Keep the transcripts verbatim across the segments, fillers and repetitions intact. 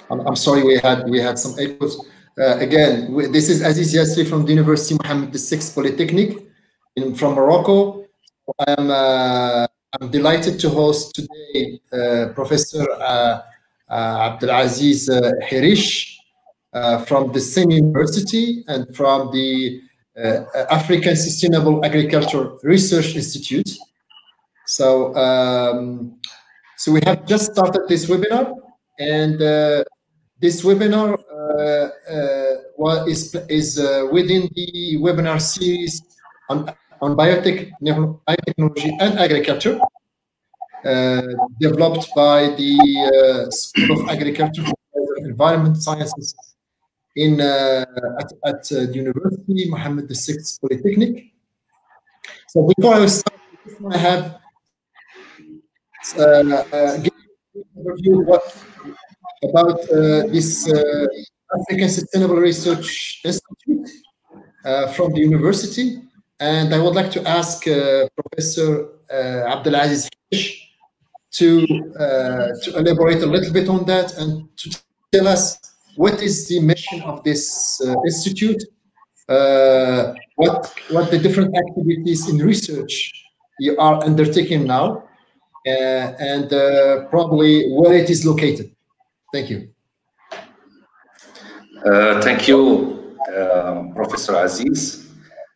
I'm, I'm sorry, we had we had some echoes. Uh, again, we, this is Aziz Yassri from the University Mohammed the sixth Polytechnic in, from Morocco. I'm, uh, I'm delighted to host today uh, Professor uh, uh, Abdelaziz uh, HIRICH uh, from the same university and from the uh, African Sustainable Agriculture Research Institute. So, um, so we have just started this webinar, and uh, this webinar uh, uh, is, is uh, within the webinar series on, on biotech, biotechnology and agriculture, uh, developed by the uh, School of Agriculture and Environment Sciences in, uh, at, at uh, the University Mohammed the sixth Polytechnic. So before I start, I have uh, uh, give an overview what, about uh, this uh, African Sustainable Research Institute uh, from the university. And I would like to ask uh, Professor uh, Abdelaziz HIRICH to, uh, to elaborate a little bit on that and to tell us what is the mission of this uh, institute, uh, what, what the different activities in research you are undertaking now, uh, and uh, probably where it is located. Thank you. Uh, thank you, uh, Professor Aziz.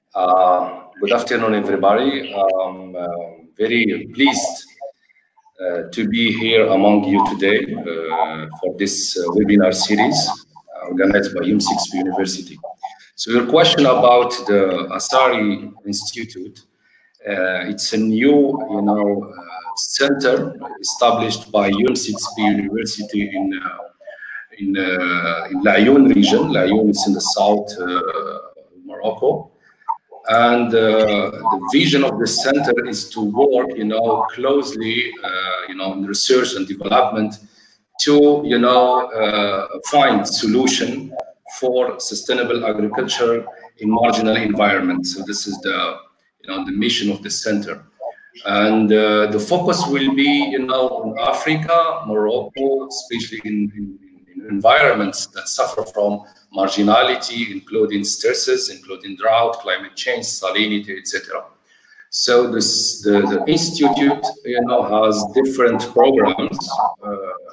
Uh, good afternoon, everybody. I'm uh, very pleased uh, to be here among you today uh, for this uh, webinar series organized by U M six University. So your question about the Asari Institute, uh, it's a new, you know, uh, center established by U M six University in uh, in uh, in Laayoune region. Laayoune is in the south uh, Morocco. And uh, the vision of the center is to work, you know, closely, uh, you know, in research and development to, you know, uh, find solution for sustainable agriculture in marginal environments. So this is the, you know, the mission of the center. And uh, the focus will be, you know, on Africa, Morocco, especially in, in environments that suffer from marginality, including stresses, including drought, climate change, salinity, et cetera. So this, the, the institute, you know, has different programs. Uh,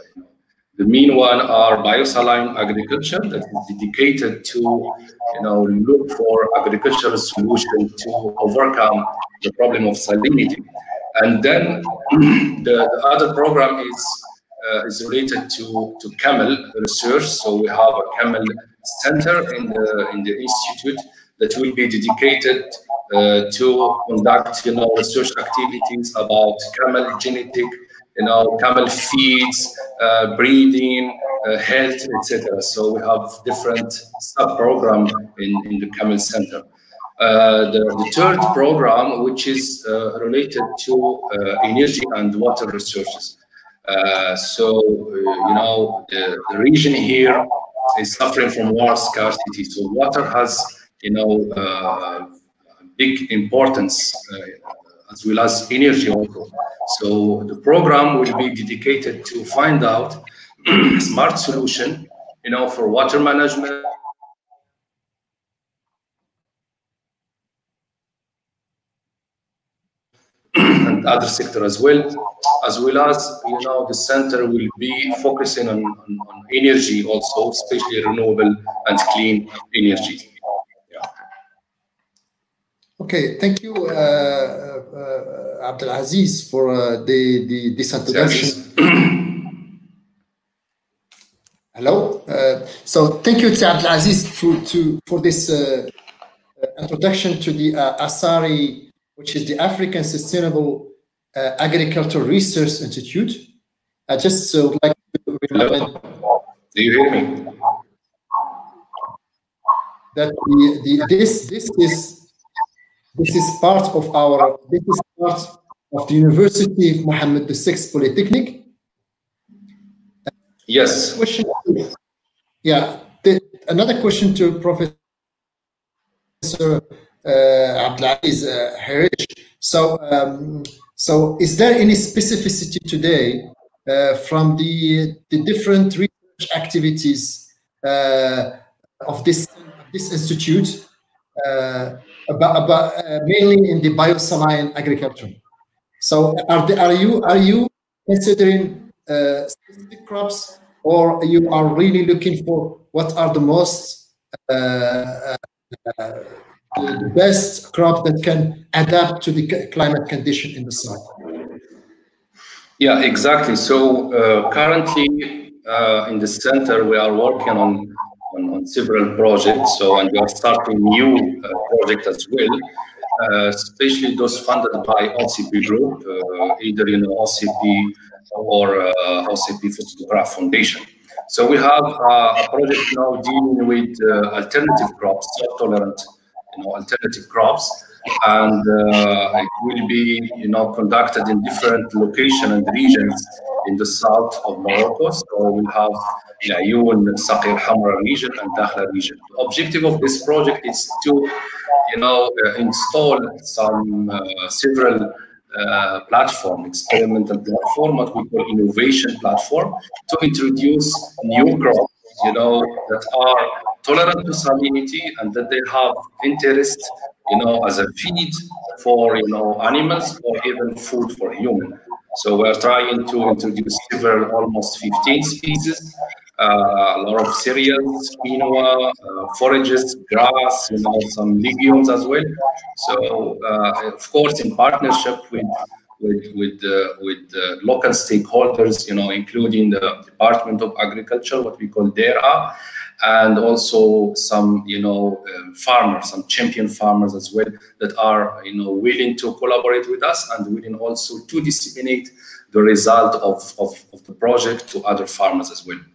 the main one are biosaline agriculture that is dedicated to, you know, look for agricultural solution to overcome the problem of salinity. And then the, the other program is Uh, is related to to camel research. So we have a camel center in the in the institute that will be dedicated uh, to conduct, you know, research activities about camel genetic, you know, camel feeds, uh, breeding, uh, health, et cetera. So we have different sub programs in in the camel center. Uh, the, the third program, which is uh, related to uh, energy and water resources. Uh, so, uh, you know, the, the region here is suffering from water scarcity. So water has, you know, uh, big importance uh, as well as energy also. So the program will be dedicated to find out smart solution, you know, for water management, and other sector as well, as well as, you know, the center will be focusing on, on, on energy also, especially renewable and clean energy. Yeah. Okay, thank you, uh, uh, Abdelaziz, for uh, the, the this introduction. Hello. Uh, so thank you to Abdelaziz for to for this uh, introduction to the uh, Asari, which is the African Sustainable uh, Agriculture Research Institute. I just uh, would like to remind. Do you hear me? That the, the, this this is this is part of our this is part of the University of Mohammed the sixth Polytechnic. Yes. Question. Yeah. The, another question to Professor Uh, Abdelaziz uh, HIRICH. So, um, so is there any specificity today uh, from the the different research activities uh, of this this institute uh, about, about uh, mainly in the bio-saline agriculture. So are the, are you are you considering uh, specific crops, or you are really looking for what are the most uh, uh, the best crop that can adapt to the climate condition in the south? Yeah, exactly. So uh, currently uh, in the center, we are working on, on, on several projects. So, and we are starting new uh, projects as well, uh, especially those funded by O C P Group, uh, either you know O C P or uh, O C P Photograph Foundation. So we have uh, a project now dealing with uh, alternative crops, drought-tolerant, you know, alternative crops. And uh, it will be, you know, conducted in different locations and regions in the south of Morocco. So we'll have Yaoun, Saqir Hamra region, and Dakhla region. The objective of this project is to, you know, uh, install some uh, several uh, platform, experimental platform, what we call innovation platform, to introduce new crops, you know, that are tolerant to salinity and that they have interest, you know, as a feed for, you know, animals or even food for human. So we're trying to introduce several, almost fifteen species, uh, a lot of cereals, quinoa, uh, forages, grass, you know, some legumes as well. So uh, of course, in partnership with with with uh, with uh, local stakeholders, you know, including the Department of Agriculture, what we call D E R A, and also some, you know, uh, farmers, some champion farmers as well, that are, you know, willing to collaborate with us and willing also to disseminate the result of, of, of the project to other farmers as well.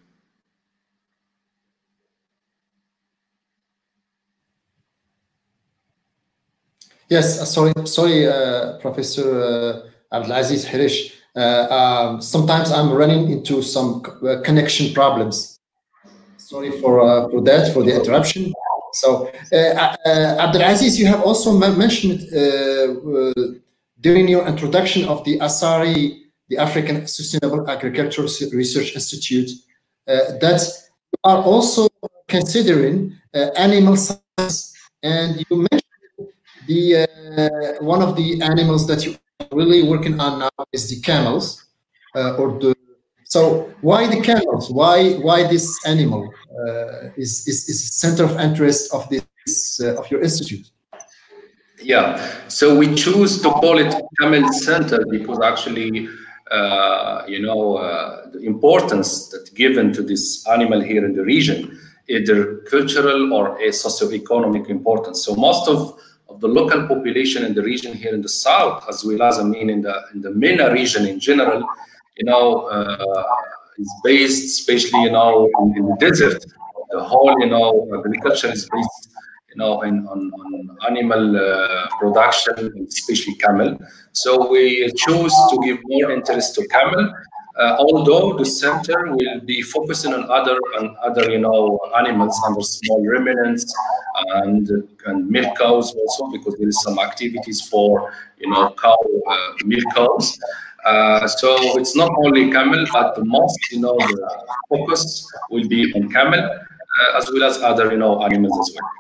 Yes, uh, sorry, sorry, uh, Professor uh, Abdelaziz HIRICH. Uh, um, sometimes I'm running into some uh, connection problems. Sorry for uh, for that, for the interruption. So, uh, uh, Abdelaziz, you have also mentioned uh, uh, during your introduction of the ASARI, the African Sustainable Agriculture Research Institute, uh, that you are also considering uh, animal science, and you mentioned the uh, one of the animals that you are really working on now is the camels, uh, or the. So why the camels? Why why this animal uh, is, is is the center of interest of this uh, of your institute? Yeah, so we choose to call it Camel Center because actually, uh, you know, uh, the importance that's given to this animal here in the region, either cultural or a socio-economic importance. So most of of the local population in the region here in the south, as well as I mean in the in the MENA region in general, you know, uh, is based, especially, you know, in, in the desert. The whole, you know, agriculture is based, you know, in, on, on animal uh, production, especially camel. So we choose to give more interest to camel, uh, although the center will be focusing on other, on other, you know, animals under small ruminants and, and milk cows also, because there is some activities for, you know, cow uh, milk cows. Uh, so it's not only camel, but the most, you know, the focus will be on camel, uh, as well as other, you know, animals as well.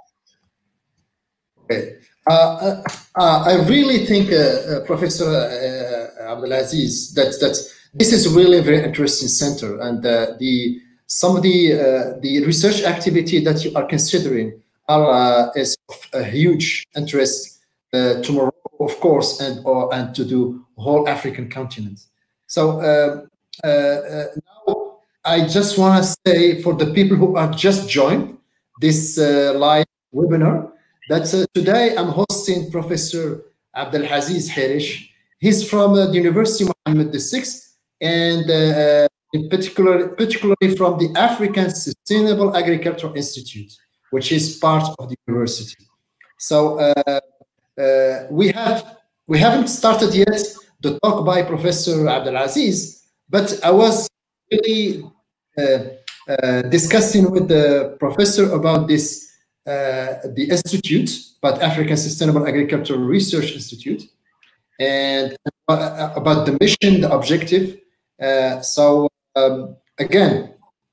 Okay. Uh, uh, I really think, uh, uh, Professor uh, Abdelaziz, that that this is really a very interesting center, and uh, the some of the uh, the research activity that you are considering are uh, is of a huge interest uh, to Morocco, of course, and or and to the whole African continent. So uh, uh, uh, now I just want to say for the people who are just joined this uh, live webinar, that uh, today I'm hosting Professor Abdelaziz HIRICH. He's from uh, the University of Mohammed the sixth, and uh, in particular, particularly from the African Sustainable Agriculture Institute, which is part of the university. So uh, uh, we have we haven't started yet the talk by Professor Abdelaziz, but I was really uh, uh, discussing with the professor about this. Uh, the institute, but African Sustainable Agricultural Research Institute, and uh, about the mission, the objective. Uh, so um, again,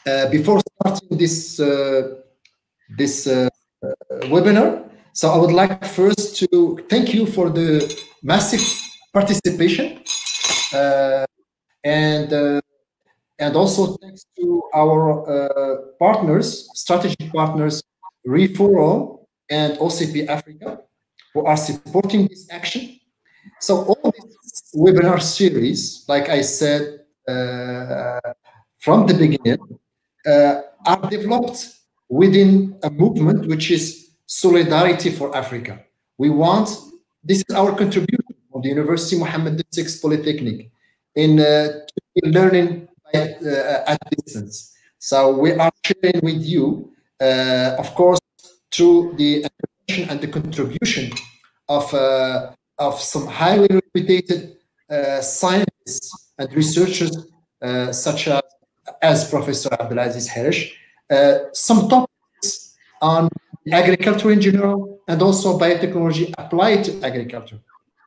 Uh, before starting this uh, this uh, webinar, so I would like first to thank you for the massive participation, uh, and uh, and also thanks to our uh, partners, strategic partners, RUFORUM and O C P-Africa, who are supporting this action. So all this webinar series, like I said uh, from the beginning, uh, are developed within a movement which is Solidarity for Africa. We want, this is our contribution from the University Mohammed the sixth Polytechnic in uh, learning by, uh, at distance. So we are sharing with you, uh, of course, through the attention and the contribution of, uh, of some highly reputed uh, scientists and researchers uh, such as, as Professor Abdelaziz HIRICH, uh, some topics on agriculture in general and also biotechnology applied to agriculture.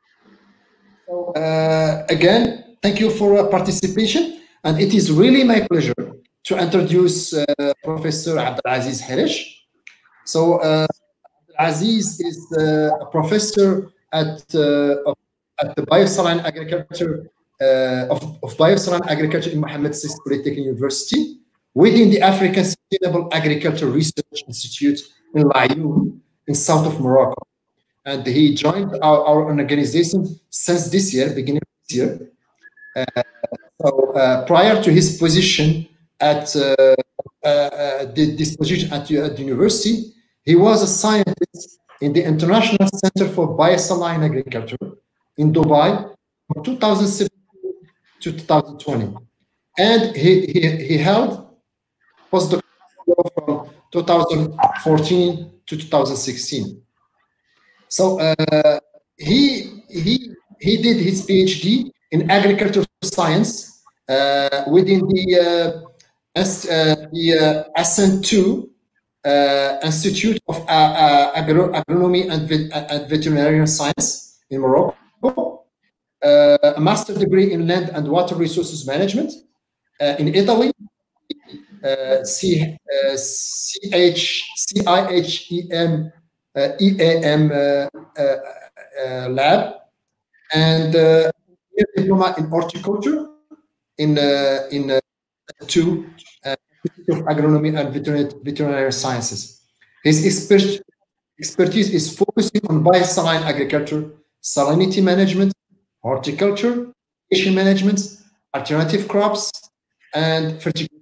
So uh, again, thank you for uh, participation, and it is really my pleasure to introduce uh, Professor Abdelaziz HIRICH. So uh, Abdelaziz is uh, a professor at, uh, at the Biosaline Agriculture uh, of, of Biosaline Agriculture in Mohammed the sixth Polytechnic University within the African Sustainable Agriculture Research Institute in Laayoune in south of Morocco. And he joined our, our organization since this year, beginning of this year. Uh, so uh, prior to his position at uh, uh, this position at, at the university, he was a scientist in the International Center for Biosaline Agriculture in Dubai from two thousand seventeen to two thousand twenty. And he, he, he held postdoctoral from two thousand fourteen to two thousand sixteen. So uh, he, he, he did his PhD in agricultural science uh, within the, uh, as, uh, the uh, S N two uh, Institute of uh, uh, Agro Agronomy and, Vet and Veterinary Science in Morocco, uh, a master's degree in land and water resources management uh, in Italy, uh, C, uh, C H, C I H E M Uh, E A M uh, uh, uh, lab, and uh, diploma in horticulture in uh, in uh, two uh, of agronomy and veterinary, veterinary sciences. His expert, expertise is focusing on biosaline agriculture, salinity management, horticulture, irrigation management, alternative crops, and fertilization.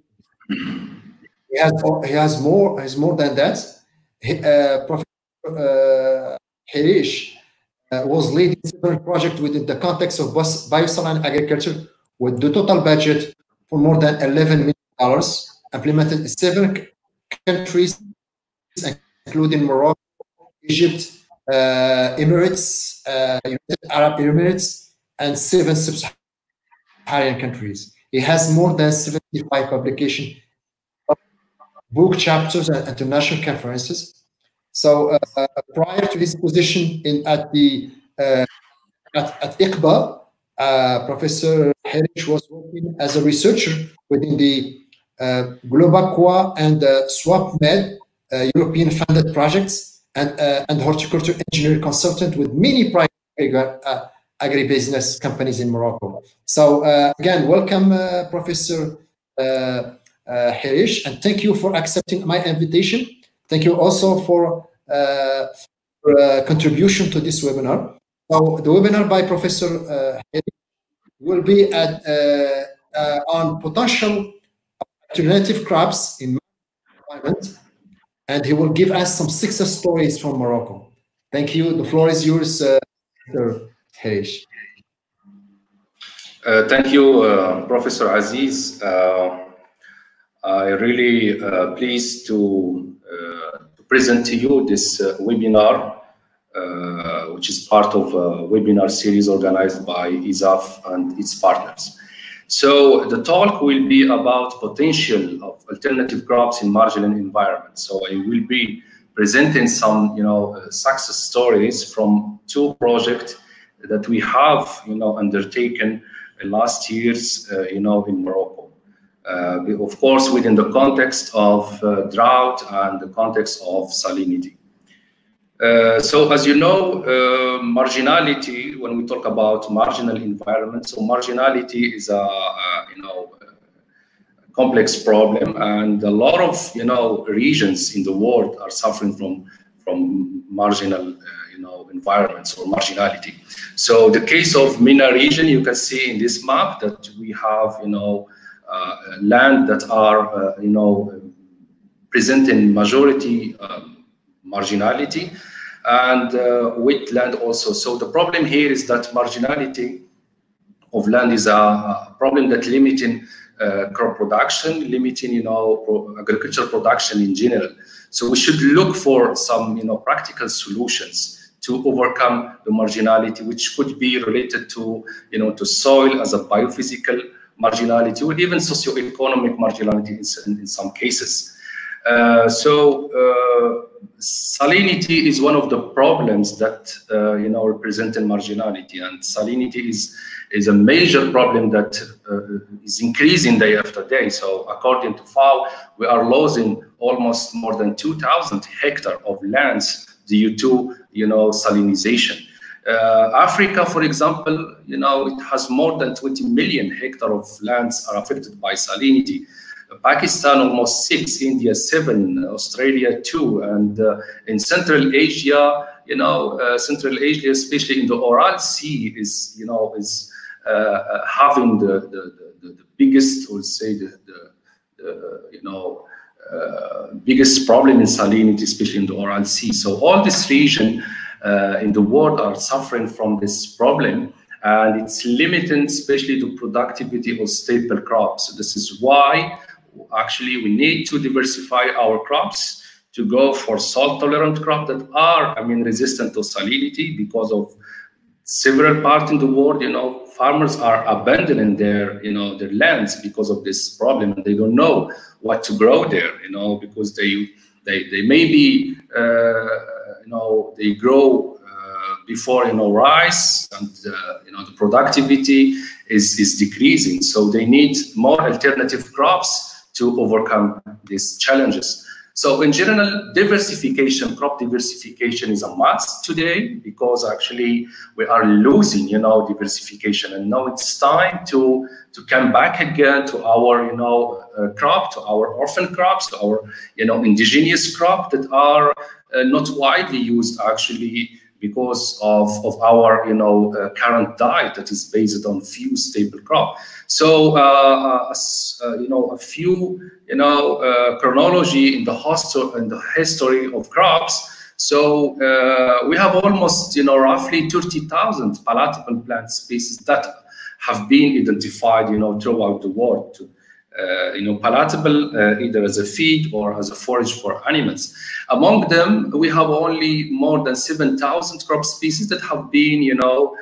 He has he has more has more than that. He, uh, Professor Uh, HIRICH uh, was leading several projects within the context of biosaline agriculture with the total budget for more than eleven million dollars implemented in seven countries, including Morocco, Egypt, uh, Emirates, uh, United Arab Emirates, and seven Sub-Saharian countries. He has more than seventy-five publications, book chapters, and international conferences. So uh, prior to his position in at the uh, at, at I C B A, uh, Professor HIRICH was working as a researcher within the uh, Globaqua and uh, SwapMed uh, European funded projects and uh, and horticulture engineer consultant with many private uh, agribusiness companies in Morocco. So uh, again, welcome, uh, Professor uh, uh, HIRICH, and thank you for accepting my invitation. Thank you also for, uh, for uh, contribution to this webinar. So the webinar by Professor uh, HIRICH will be at, uh, uh, on potential alternative crops in environment, and he will give us some success stories from Morocco. Thank you. The floor is yours, uh, Professor HIRICH. Uh, thank you, uh, Professor Aziz. Uh, I really uh, pleased to uh, present to you this uh, webinar, uh, which is part of a webinar series organized by ESAFE and its partners. So the talk will be about potential of alternative crops in marginal environments. So I will be presenting some, you know, uh, success stories from two projects that we have, you know, undertaken in last years, uh, you know, in Morocco. uh, of course, within the context of uh, drought and the context of salinity. Uh, so, as you know, uh, marginality, when we talk about marginal environment, so marginality is a, a you know, a complex problem, and a lot of, you know, regions in the world are suffering from, from marginal, uh, you know, environments or marginality. So the case of MENA region, you can see in this map that we have, you know, uh, land that are, uh, you know, present in majority um, marginality, and uh, wetland also. So the problem here is that marginality of land is a, a problem that limiting uh, crop production, limiting, you know, pro agricultural production in general. So we should look for some, you know, practical solutions to overcome the marginality, which could be related to, you know, to soil as a biophysical marginality, or even socio-economic marginality in, in some cases. Uh, so uh, salinity is one of the problems that uh, you know, represent marginality, and salinity is is a major problem that uh, is increasing day after day. So according to F A O, we are losing almost more than two thousand hectares of lands due to, you know, salinization. Uh, Africa, for example, you know, it has more than twenty million hectares of lands are affected by salinity. Pakistan almost six, India seven, Australia two, and uh, in Central Asia, you know, uh, Central Asia, especially in the Oral Sea, is, you know, is uh, having the, the, the, the biggest, or say the, the, the you know, uh, biggest problem in salinity, especially in the Oral Sea. So all this region uh, in the world are suffering from this problem, and it's limiting, especially the productivity of staple crops. So this is why actually we need to diversify our crops to go for salt-tolerant crops that are, I mean, resistant to salinity, because of several parts in the world, you know, farmers are abandoning their, you know, their lands because of this problem, and they don't know what to grow there, you know, because they they they maybe uh, you know, they grow uh, before, you know, rice, and uh, you know, the productivity is is decreasing, so they need more alternative crops to overcome these challenges. So in general, diversification, crop diversification is a must today, because actually we are losing, you know, diversification, and now it's time to to come back again to our, you know, uh, crop, to our orphan crops, to our, you know, indigenous crop that are uh, not widely used actually, because of, of our, you know, uh, current diet that is based on few staple crop. So, uh, uh, you know, a few, you know, uh, chronology in the, in the history of crops. So uh, we have almost, you know, roughly thirty thousand palatable plant species that have been identified, you know, throughout the world. To, Uh, you know, palatable uh, either as a feed or as a forage for animals. Among them, we have only more than seven thousand crop species that have been, you know,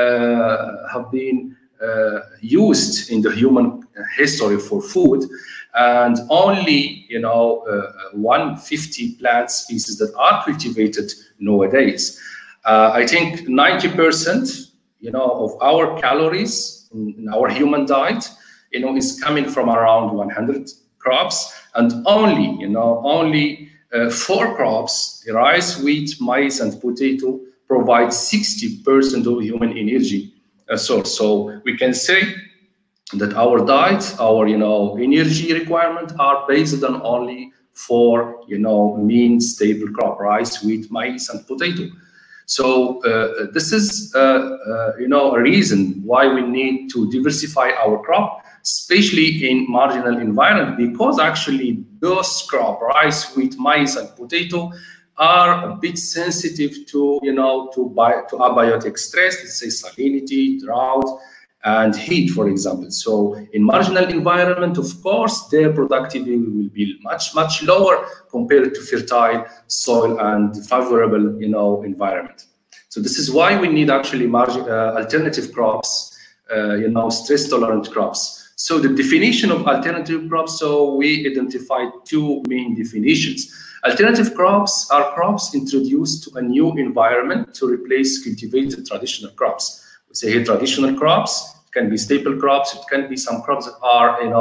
uh, have been uh, used in the human history for food, and only, you know, uh, one hundred fifty plant species that are cultivated nowadays. Uh, I think ninety percent, you know, of our calories in, in our human diet, you know, is coming from around one hundred crops, and only, you know, only uh, four crops, rice, wheat, maize, and potato, provide sixty percent of human energy uh, source. So we can say that our diet, our, you know, energy requirement are based on only four, you know, main staple crop: rice, wheat, maize, and potato. So uh, this is, uh, uh, you know, a reason why we need to diversify our crop, especially in marginal environment, because actually those crop, rice, wheat, maize, and potato, are a bit sensitive to, you know, to, bi to abiotic stress, let's say salinity, drought, and heat, for example. So in marginal environment, of course, their productivity will be much, much lower compared to fertile soil and favorable, you know, environment. So this is why we need actually margin, uh, alternative crops, uh, you know, stress-tolerant crops. So the definition of alternative crops, so we identified two main definitions. Alternative crops are crops introduced to a new environment to replace cultivated traditional crops. We say here traditional crops, it can be staple crops, it can be some crops that are, you know,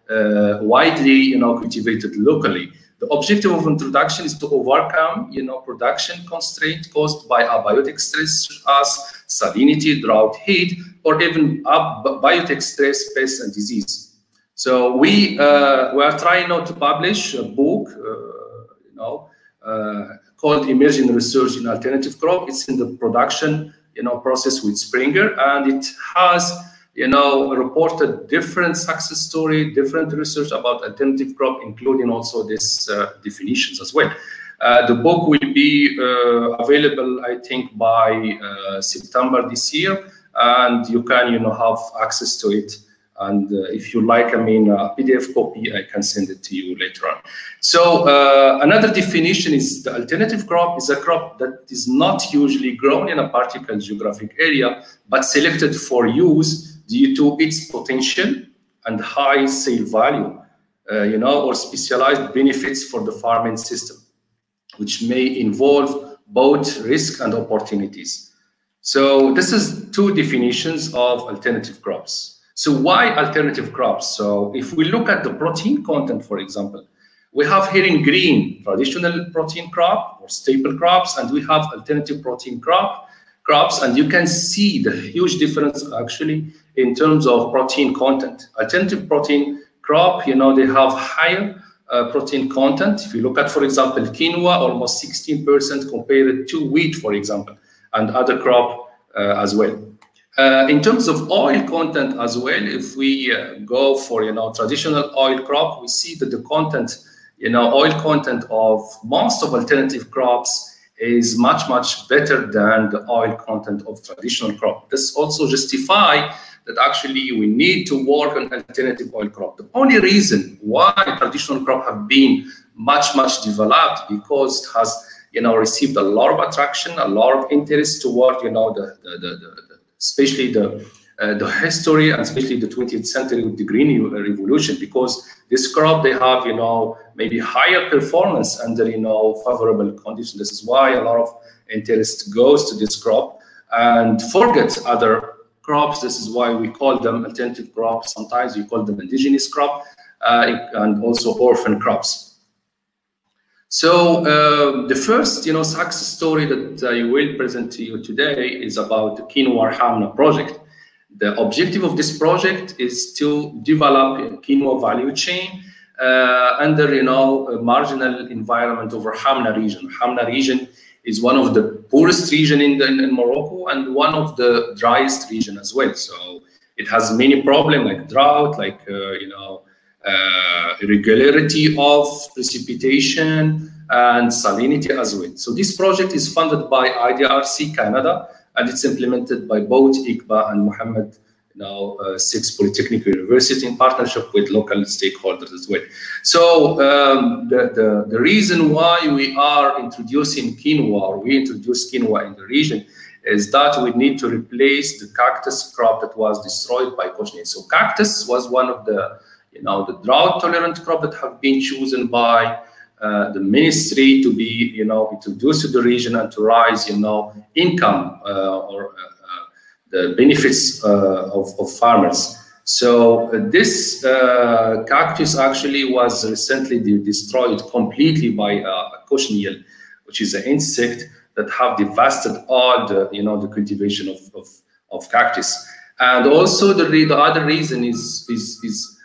uh, widely, you know, cultivated locally. The objective of introduction is to overcome, you know, production constraint caused by abiotic stress as salinity, drought, heat, or even biotic stress, pests, and disease. So we uh, we are trying now to publish a book, uh, you know, uh, called Emerging Research in Alternative Crop. It's in the production, you know, process with Springer, and it has, you know, reported different success story, different research about alternative crop, including also these uh, definitions as well. Uh, the book will be uh, available, I think, by uh, September this year, and you can, you know, have access to it. And uh, if you like, I mean, a P D F copy, I can send it to you later on. So uh, another definition is the alternative crop is a crop that is not usually grown in a particular geographic area, but selected for use due to its potential and high sale value, uh, you know, or specialized benefits for the farming system, which may involve both risk and opportunities. So this is two definitions of alternative crops. So why alternative crops? So if we look at the protein content, for example, we have here in green traditional protein crop or staple crops, and we have alternative protein crop crops, and you can see the huge difference actually in terms of protein content. Alternative protein crop, you know, they have higher uh, protein content. If you look at, for example, quinoa, almost sixteen percent compared to wheat, for example, and other crop uh, as well. Uh, in terms of oil content as well, if we uh, go for, you know, traditional oil crop, we see that the content, you know, oil content of most of alternative crops is much, much better than the oil content of traditional crop. This also justify that actually we need to work on alternative oil crop. The only reason why traditional crop have been much, much developed because it has, you know, received a lot of attraction, a lot of interest toward, you know, the, the, the, the, the especially the, uh, the history and especially the twentieth century with the Green Revolution, because this crop, they have, you know, maybe higher performance under, you know, favorable conditions. This is why a lot of interest goes to this crop and forgets other crops. This is why we call them alternative crops. Sometimes we call them indigenous crop uh, and also orphan crops. So uh, the first, you know, success story that I will present to you today is about the Quinoa Hamna project. The objective of this project is to develop a quinoa value chain uh, under, you know, a marginal environment over Hamna region. Hamna region is one of the poorest region in, the, in Morocco and one of the driest region as well. So it has many problems like drought, like, uh, you know, uh, irregularity of precipitation and salinity as well. So this project is funded by I D R C Canada, and it's implemented by both I C B A and Mohammed now uh, six Polytechnic University in partnership with local stakeholders as well. So um, the, the, the reason why we are introducing quinoa, or we introduced quinoa in the region, is that we need to replace the cactus crop that was destroyed by cochineal. So cactus was one of the, you know, the drought-tolerant crop that have been chosen by uh, the ministry to be, you know, introduced to the region and to rise, you know, income uh, or uh, the benefits uh, of, of farmers. So uh, this uh, cactus actually was recently de destroyed completely by uh, cochineal, which is an insect that have devastated all the, you know, the cultivation of, of, of cactus. And also the, the other reason is, is, is,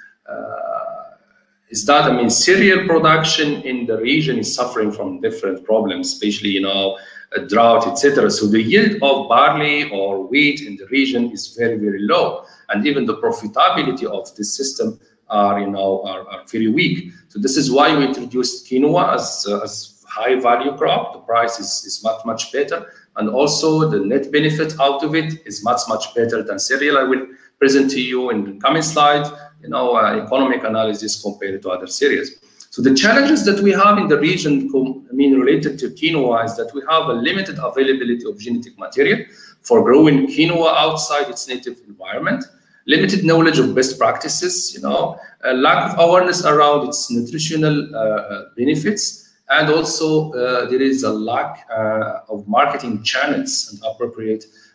uh, is that, I mean, cereal production in the region is suffering from different problems, especially, you know, a drought, et cetera. So the yield of barley or wheat in the region is very, very low. And even the profitability of this system are, you know, are, are very weak. So this is why we introduced quinoa as, uh, as high value crop. The price is, is much, much better. And also the net benefit out of it is much, much better than cereal. I will present to you in the coming slide, you know, uh, economic analysis compared to other cereals. So the challenges that we have in the region, I mean, related to quinoa, is that we have a limited availability of genetic material for growing quinoa outside its native environment, limited knowledge of best practices, you know, a lack of awareness around its nutritional uh, benefits, and also uh, there is a lack uh, of marketing channels and appropriate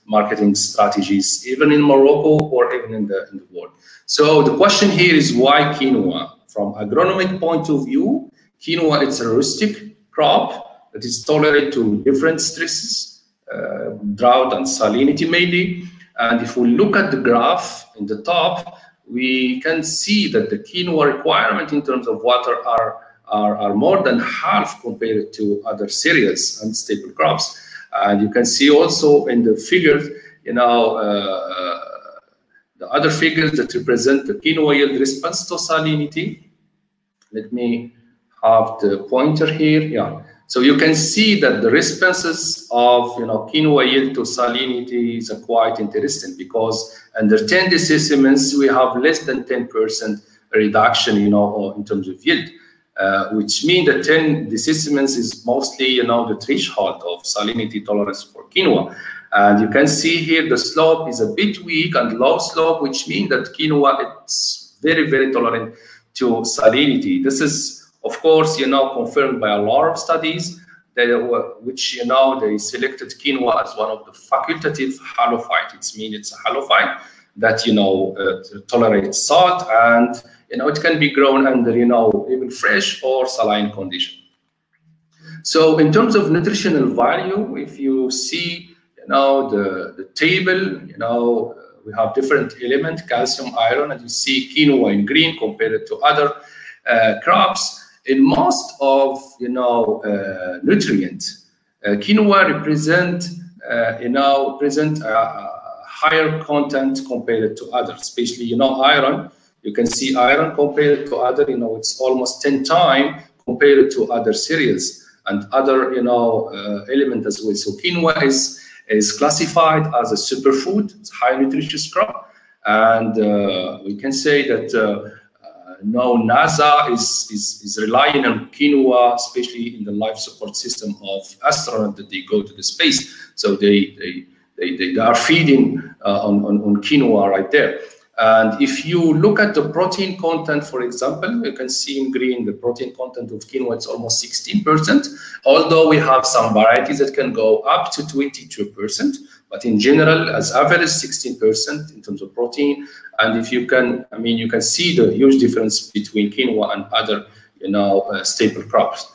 marketing strategies, even in Morocco or even in the, in the world. So the question here is why quinoa? From agronomic point of view, quinoa is a rustic crop that is tolerant to different stresses, uh, drought and salinity mainly. And if we look at the graph in the top, we can see that the quinoa requirement in terms of water are, are, are more than half compared to other cereals and staple crops. And you can see also in the figures, you know, uh, the other figures that represent the quinoa yield response to salinity. Let me have the pointer here. Yeah. So you can see that the responses of, you know, quinoa yield to salinity is quite interesting, because under ten decimals we have less than ten percent reduction, you know, in terms of yield, uh, which means that ten decimals is mostly, you know, the threshold of salinity tolerance for quinoa. And you can see here the slope is a bit weak and low slope, which means that quinoa is very, very tolerant to salinity. This is, of course, you know, confirmed by a lot of studies, that were, which, you know, they selected quinoa as one of the facultative halophyte. It means it's a halophyte that, you know, uh, tolerates salt, and, you know, it can be grown under, you know, even fresh or saline condition. So in terms of nutritional value, if you see, you know, the, the table, you know, uh, we have different elements, calcium, iron, and you see quinoa in green compared to other uh, crops. In most of, you know, uh, nutrients, uh, quinoa represent, uh, you know, present a, a higher content compared to others, especially, you know, iron. You can see iron compared to other, you know, it's almost ten times compared to other cereals and other, you know, uh, element as well. So quinoa is, is classified as a superfood, it's a high nutritious crop. And uh, we can say that uh, now NASA is, is, is relying on quinoa, especially in the life support system of astronauts that they go to the space. So they, they, they, they are feeding uh, on, on, on quinoa right there. And if you look at the protein content, for example, you can see in green the protein content of quinoa is almost sixteen percent, although we have some varieties that can go up to twenty-two percent. But in general, as average, sixteen percent in terms of protein. And if you can, I mean, you can see the huge difference between quinoa and other, you know, uh, staple crops.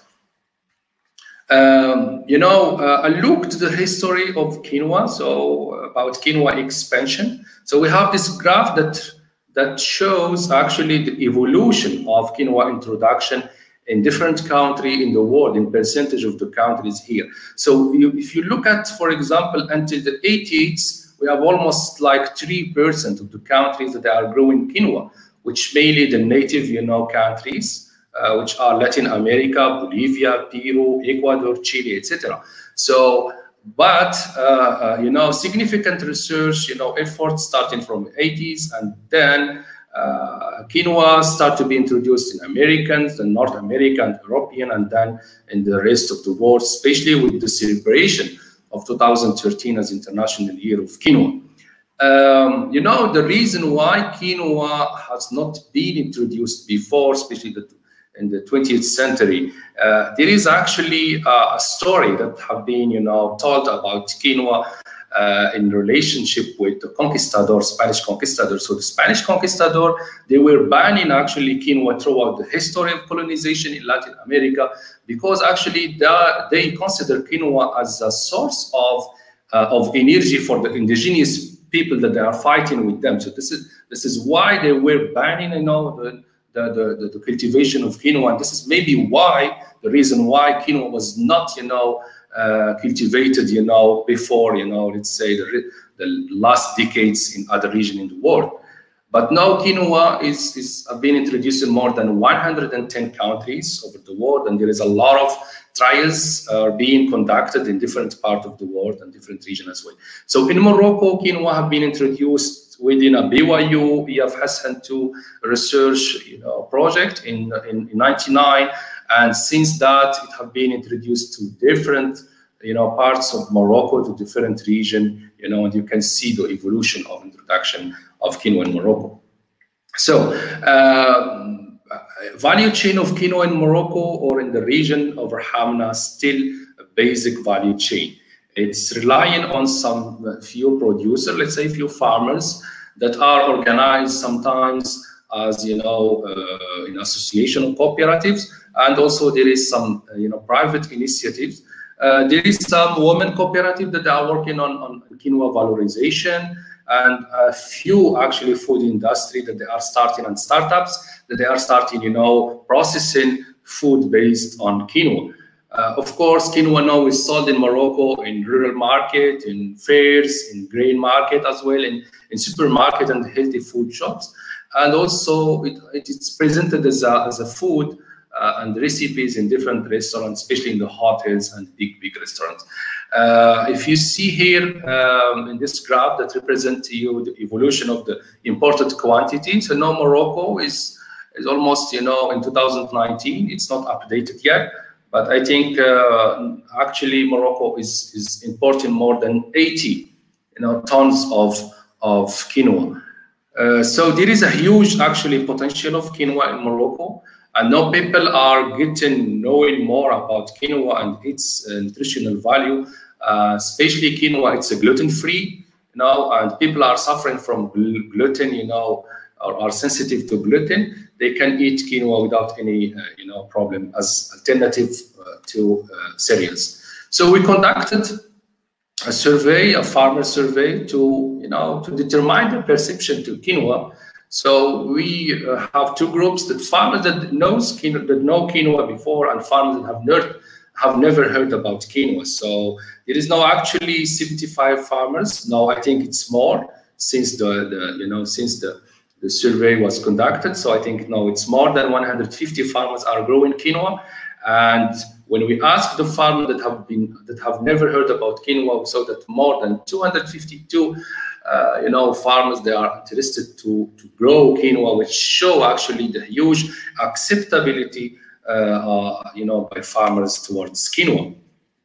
Um, you know, uh, I looked at the history of quinoa, so about quinoa expansion. So we have this graph that that shows actually the evolution of quinoa introduction in different countries in the world, in percentage of the countries here. So you, if you look at, for example, until the eighties, we have almost like three percent of the countries that are growing quinoa, which mainly the native, you know, countries, uh, which are Latin America, Bolivia, Peru, Ecuador, Chile, et cetera. So, but, uh, uh, you know, significant research, you know, efforts starting from the eighties, and then uh, quinoa start to be introduced in Americans, and North America and European, and then in the rest of the world, especially with the celebration of two thousand thirteen as International Year of Quinoa. Um, you know, the reason why quinoa has not been introduced before, especially the, in the twentieth century, uh, there is actually uh, a story that have been, you know, told about quinoa uh, in relationship with the conquistador, Spanish conquistador. So the Spanish conquistador, they were banning actually quinoa throughout the history of colonization in Latin America, because actually they, they consider quinoa as a source of, uh, of energy for the indigenous people that they are fighting with them. So this is, this is why they were banning, you know, the, The, the, the cultivation of quinoa. And this is maybe why, the reason why quinoa was not, you know, uh, cultivated, you know, before, you know, let's say the, the last decades in other regions in the world. But now quinoa is, is being introduced in more than one hundred ten countries over the world, and there is a lot of trials uh, being conducted in different parts of the world and different regions as well. So in Morocco, quinoa have been introduced within a B Y U E F Hassan two research, you know, project in, in in ninety-nine, and since that it have been introduced to different, you know, parts of Morocco, to different region, you know, and you can see the evolution of introduction of quinoa in Morocco. So uh, value chain of quinoa in Morocco or in the region of Hamna, still a basic value chain. It's relying on some few producers, let's say few farmers that are organized sometimes as, you know, uh, in association or cooperatives, and also there is some, uh, you know, private initiatives. Uh, there is some women cooperative that are working on, on quinoa valorization, and a few actually food industry that they are starting, and startups that they are starting, you know, processing food based on quinoa. Uh, of course, quinoa now is sold in Morocco in rural market, in fairs, in grain market as well, in, in supermarket and healthy food shops. And also it, it is presented as a, as a food uh, and recipes in different restaurants, especially in the hotels and big, big restaurants. Uh, if you see here um, in this graph that represents to you the evolution of the imported quantity, so now Morocco is, is almost, you know, in two thousand nineteen, it's not updated yet. But I think uh, actually Morocco is, is importing more than eighty, you know, tons of, of quinoa. Uh, so there is a huge actually potential of quinoa in Morocco, and now people are getting knowing more about quinoa and its uh, nutritional value. Uh, especially quinoa, it's a gluten-free, you know, and people are suffering from gl gluten, you know, or are sensitive to gluten. They can eat quinoa without any, uh, you know, problem as alternative uh, to uh, cereals. So we conducted a survey, a farmer survey, to, you know, to determine the perception to quinoa. So we uh, have two groups: that farmers that knows quinoa, that know quinoa before, and farmers that have never have never heard about quinoa. So there is now actually seventy-five farmers. Now I think it's more since the, the you know since the the survey was conducted. So I think now it's more than one hundred fifty farmers are growing quinoa. And when we ask the farmers that have been that have never heard about quinoa, we saw that more than two hundred fifty-two uh, you know farmers, they are interested to to grow quinoa, which show actually the huge acceptability uh, uh, you know by farmers towards quinoa.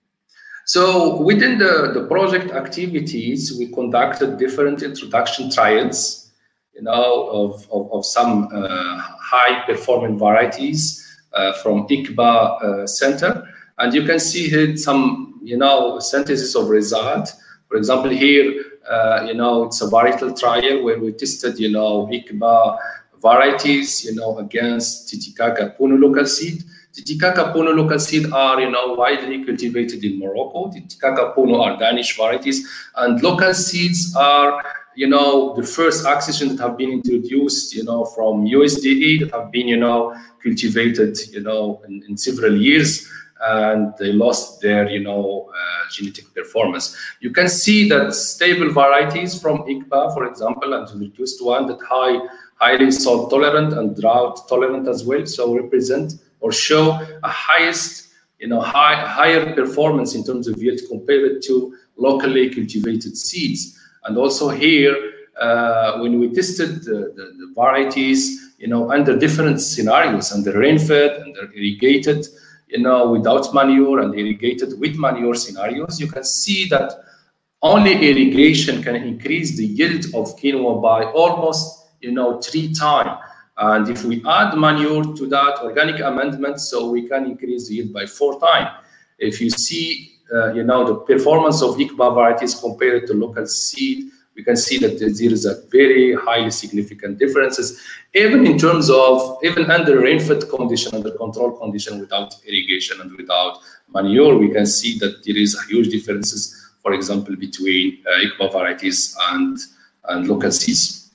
So within the the project activities, we conducted different introduction trials, you know, of, of, of some uh, high-performing varieties uh, from I C B A uh, Center. And you can see here some, you know, synthesis of result. For example, here, uh, you know, it's a varietal trial where we tested, you know, I C B A varieties, you know, against Titicaca Puno local seed. Titicaca Puno local seed are, you know, widely cultivated in Morocco. Titicaca Puno are Danish varieties, and local seeds are, you know, the first accession that have been introduced, you know, from U S D A, that have been, you know, cultivated, you know, in, in several years, and they lost their, you know, uh, genetic performance. You can see that stable varieties from I C B A, for example, and the reduced one that high, highly salt tolerant and drought tolerant as well, so represent or show a highest, you know, high, higher performance in terms of yield compared to locally cultivated seeds. And also here, uh, when we tested the, the, the varieties, you know, under different scenarios, under rain-fed, under irrigated, you know, without manure, and irrigated with manure scenarios, you can see that only irrigation can increase the yield of quinoa by almost, you know, three times. And if we add manure to that, organic amendment, so we can increase the yield by four times. If you see, Uh, you know, the performance of I C B A varieties compared to local seed, we can see that there is a very highly significant differences, even in terms of, even under rain-fed condition, under control condition, without irrigation and without manure, we can see that there is a huge differences, for example, between uh, I C B A varieties and, and local seeds.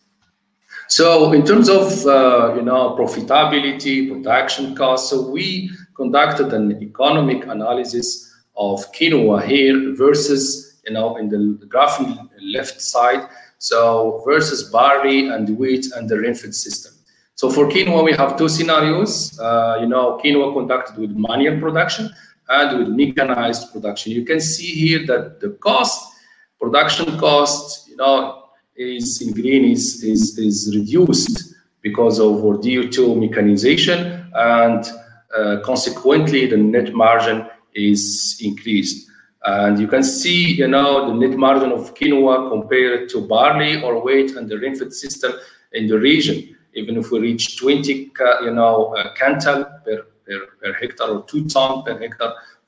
So in terms of, uh, you know, profitability, production costs, so we conducted an economic analysis of quinoa here versus, you know, in the graph on the left side, so versus barley and wheat and the rain-fed system. So for quinoa, we have two scenarios, uh, you know, quinoa conducted with manual production and with mechanized production. You can see here that the cost, production cost, you know, is in green is, is, is reduced because of our D O two mechanization, and uh, consequently the net margin is increased. And you can see, you know, the net margin of quinoa compared to barley or wheat and the rain-fed system in the region. Even if we reach twenty, you know, uh, quintal per, per, per hectare, or two ton per hectare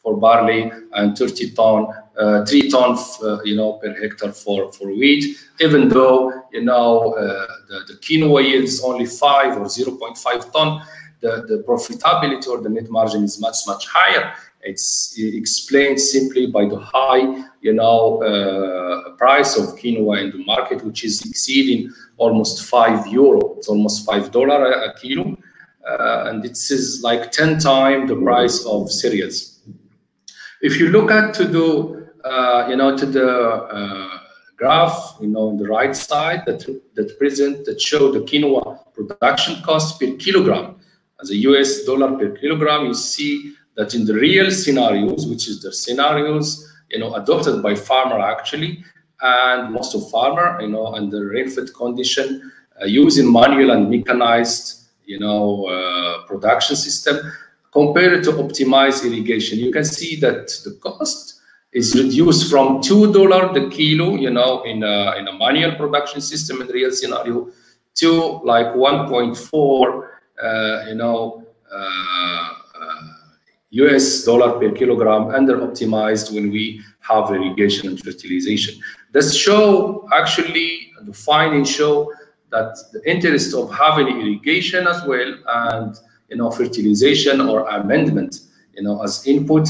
for barley and thirty ton, uh, three ton, uh, you know, per hectare for for wheat. Even though you know uh, the, the quinoa yields only five or zero point five ton, the the profitability or the net margin is much much higher. It's explained simply by the high, you know, uh, price of quinoa in the market, which is exceeding almost five euro. It's almost five dollar a, a kilo, uh, and this is like ten times the price of cereals. If you look at to the, uh, you know, to the uh, graph, you know, on the right side that that present that show the quinoa production cost per kilogram as a U S dollar per kilogram, you see that in the real scenarios, which is the scenarios, you know, adopted by farmer actually, and most of farmer, you know, under rainfed condition, uh, using manual and mechanized, you know, uh, production system, compared to optimized irrigation, you can see that the cost is reduced from two dollar the kilo, you know, in a, in a manual production system in the real scenario, to like one point four, uh, you know, uh, U S dollar per kilogram under optimized when we have irrigation and fertilization. This show actually, the findings show that the interest of having irrigation as well and, you know, fertilization or amendment, you know, as input,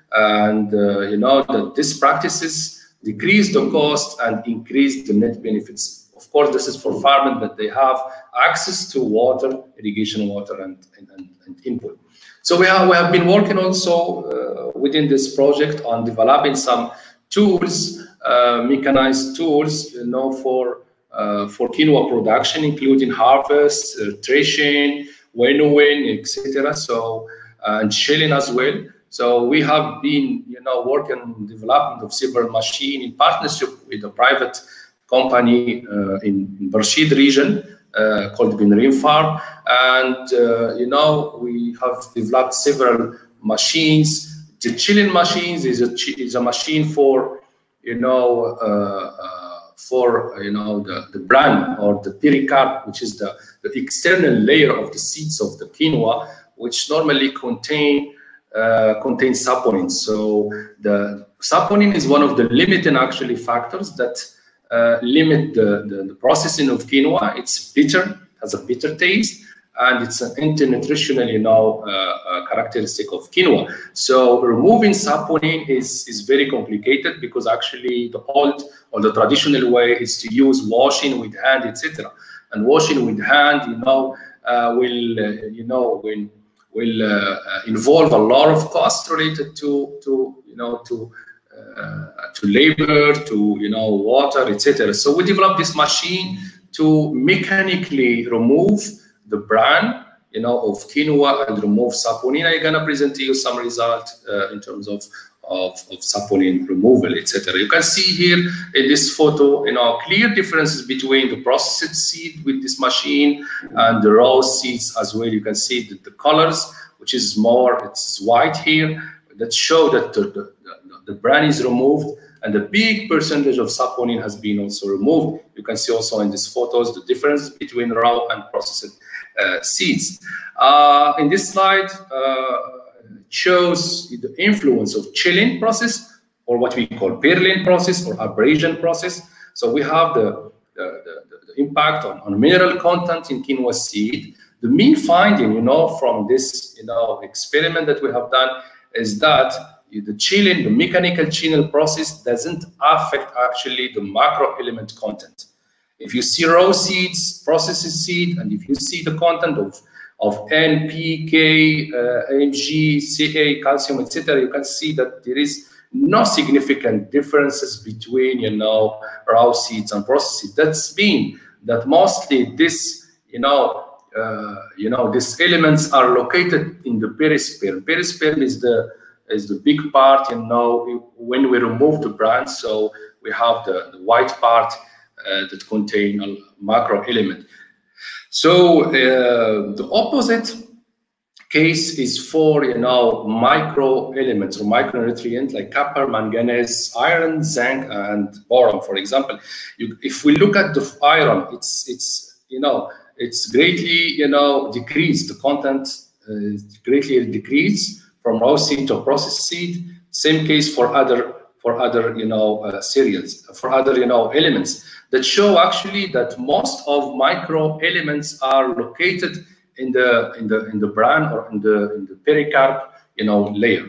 and uh, you know that these practices decrease the cost and increase the net benefits. Of course, this is for farmers that they have access to water, irrigation water, and, and, and input. So we have, we have been working also uh, within this project on developing some tools, uh, mechanized tools, you know, for uh, for quinoa production, including harvest, uh, threshing, winnowing, et cetera. So uh, and shelling as well. So we have been, you know, working on development of several machines in partnership with a private company uh, in, in Barshid region. Uh, called Binrin Farm, and uh, you know, we have developed several machines. The chilling machines is a is a machine for, you know, uh, uh, for you know the the bran or the pericarp, which is the, the external layer of the seeds of the quinoa, which normally contain uh, contain saponin. So the saponin is one of the limiting actually factors that Uh, limit the, the, the processing of quinoa. It's bitter, has a bitter taste, and it's an anti-nutritional, you know, uh, uh, characteristic of quinoa. So removing saponin is, is very complicated because actually the old or the traditional way is to use washing with hand, et cetera. And washing with hand, you know, uh, will, uh, you know, will, will uh, involve a lot of costs related to, to you know, to Uh, to labor, to, you know, water, et cetera. So we developed this machine to mechanically remove the bran, you know, of quinoa and remove saponin. I'm gonna present to you some results uh, in terms of, of of saponin removal, et cetera. You can see here in this photo, you know, clear differences between the processed seed with this machine and the raw seeds as well. You can see that the colors, which is more, it's white here, that show that the, the the bran is removed and a big percentage of saponin has been also removed. You can see also in these photos the difference between raw and processed uh, seeds. Uh, in this slide uh, shows the influence of chilling process, or what we call pearling process or abrasion process. So we have the, the, the, the impact on, on mineral content in quinoa seed. The main finding, you know, from this, you know, experiment that we have done is that the chilling, the mechanical chilling process doesn't affect actually the macro element content. If you see raw seeds, processed seed, and if you see the content of, of N, P, K, uh, M G, C A, calcium, et cetera, you can see that there is no significant differences between, you know, raw seeds and processed seeds. That's mean that mostly this, you know, uh, you know, these elements are located in the perisperm. Perisperm is the is the big part, you know, when we remove the bran. So we have the, the white part uh, that contain a macro element. So uh, the opposite case is for, you know, micro elements or micronutrients like copper, manganese, iron, zinc, and boron, for example. You, if we look at the iron, it's, it's, you know, it's greatly, you know, decreased. The content uh, greatly decreased from raw seed to processed seed. Same case for other for other you know uh, cereals, for other you know elements that show actually that most of micro elements are located in the in the in the bran or in the in the pericarp you know layer.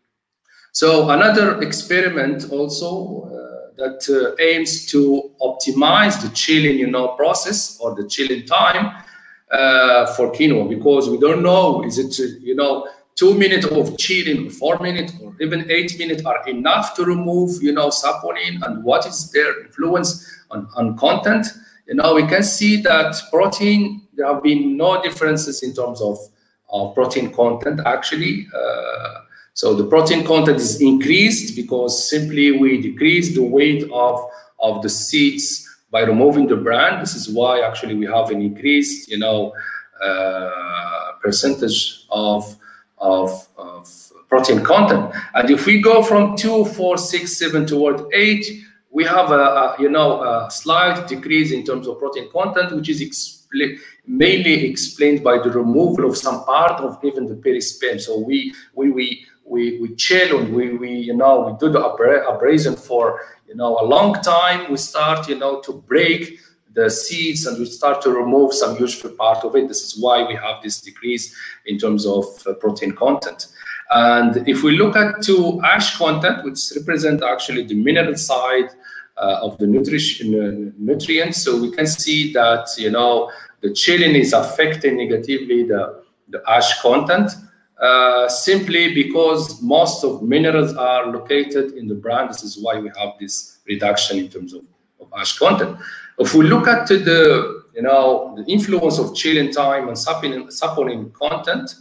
So another experiment also uh, that uh, aims to optimize the chilling you know process or the chilling time uh, for quinoa, because we don't know, is it you know two minutes of chilling, four minutes, or even eight minutes are enough to remove, you know, saponin, and what is their influence on, on content? You know, we can see that protein, there have been no differences in terms of, of protein content, actually. Uh, so the protein content is increased because simply we decrease the weight of, of the seeds by removing the bran. This is why actually we have an increased, you know, uh, percentage of Of, of protein content. And if we go from two, four, six, seven toward eight, we have a, a you know a slight decrease in terms of protein content, which is expl mainly explained by the removal of some part of even the perisperm. So we we we we we chill and we we you know we do the abra abrasion for you know a long time. We start you know to break the seeds and we start to remove some useful part of it. This is why we have this decrease in terms of uh, protein content. And if we look at to ash content, which represent actually the mineral side uh, of the nutrition uh, nutrients, so we can see that you know the chilling is affecting negatively the the ash content uh, simply because most of minerals are located in the bran. This is why we have this reduction in terms of, of ash content. If we look at the, you know, the influence of chilling time and saponin, saponin content,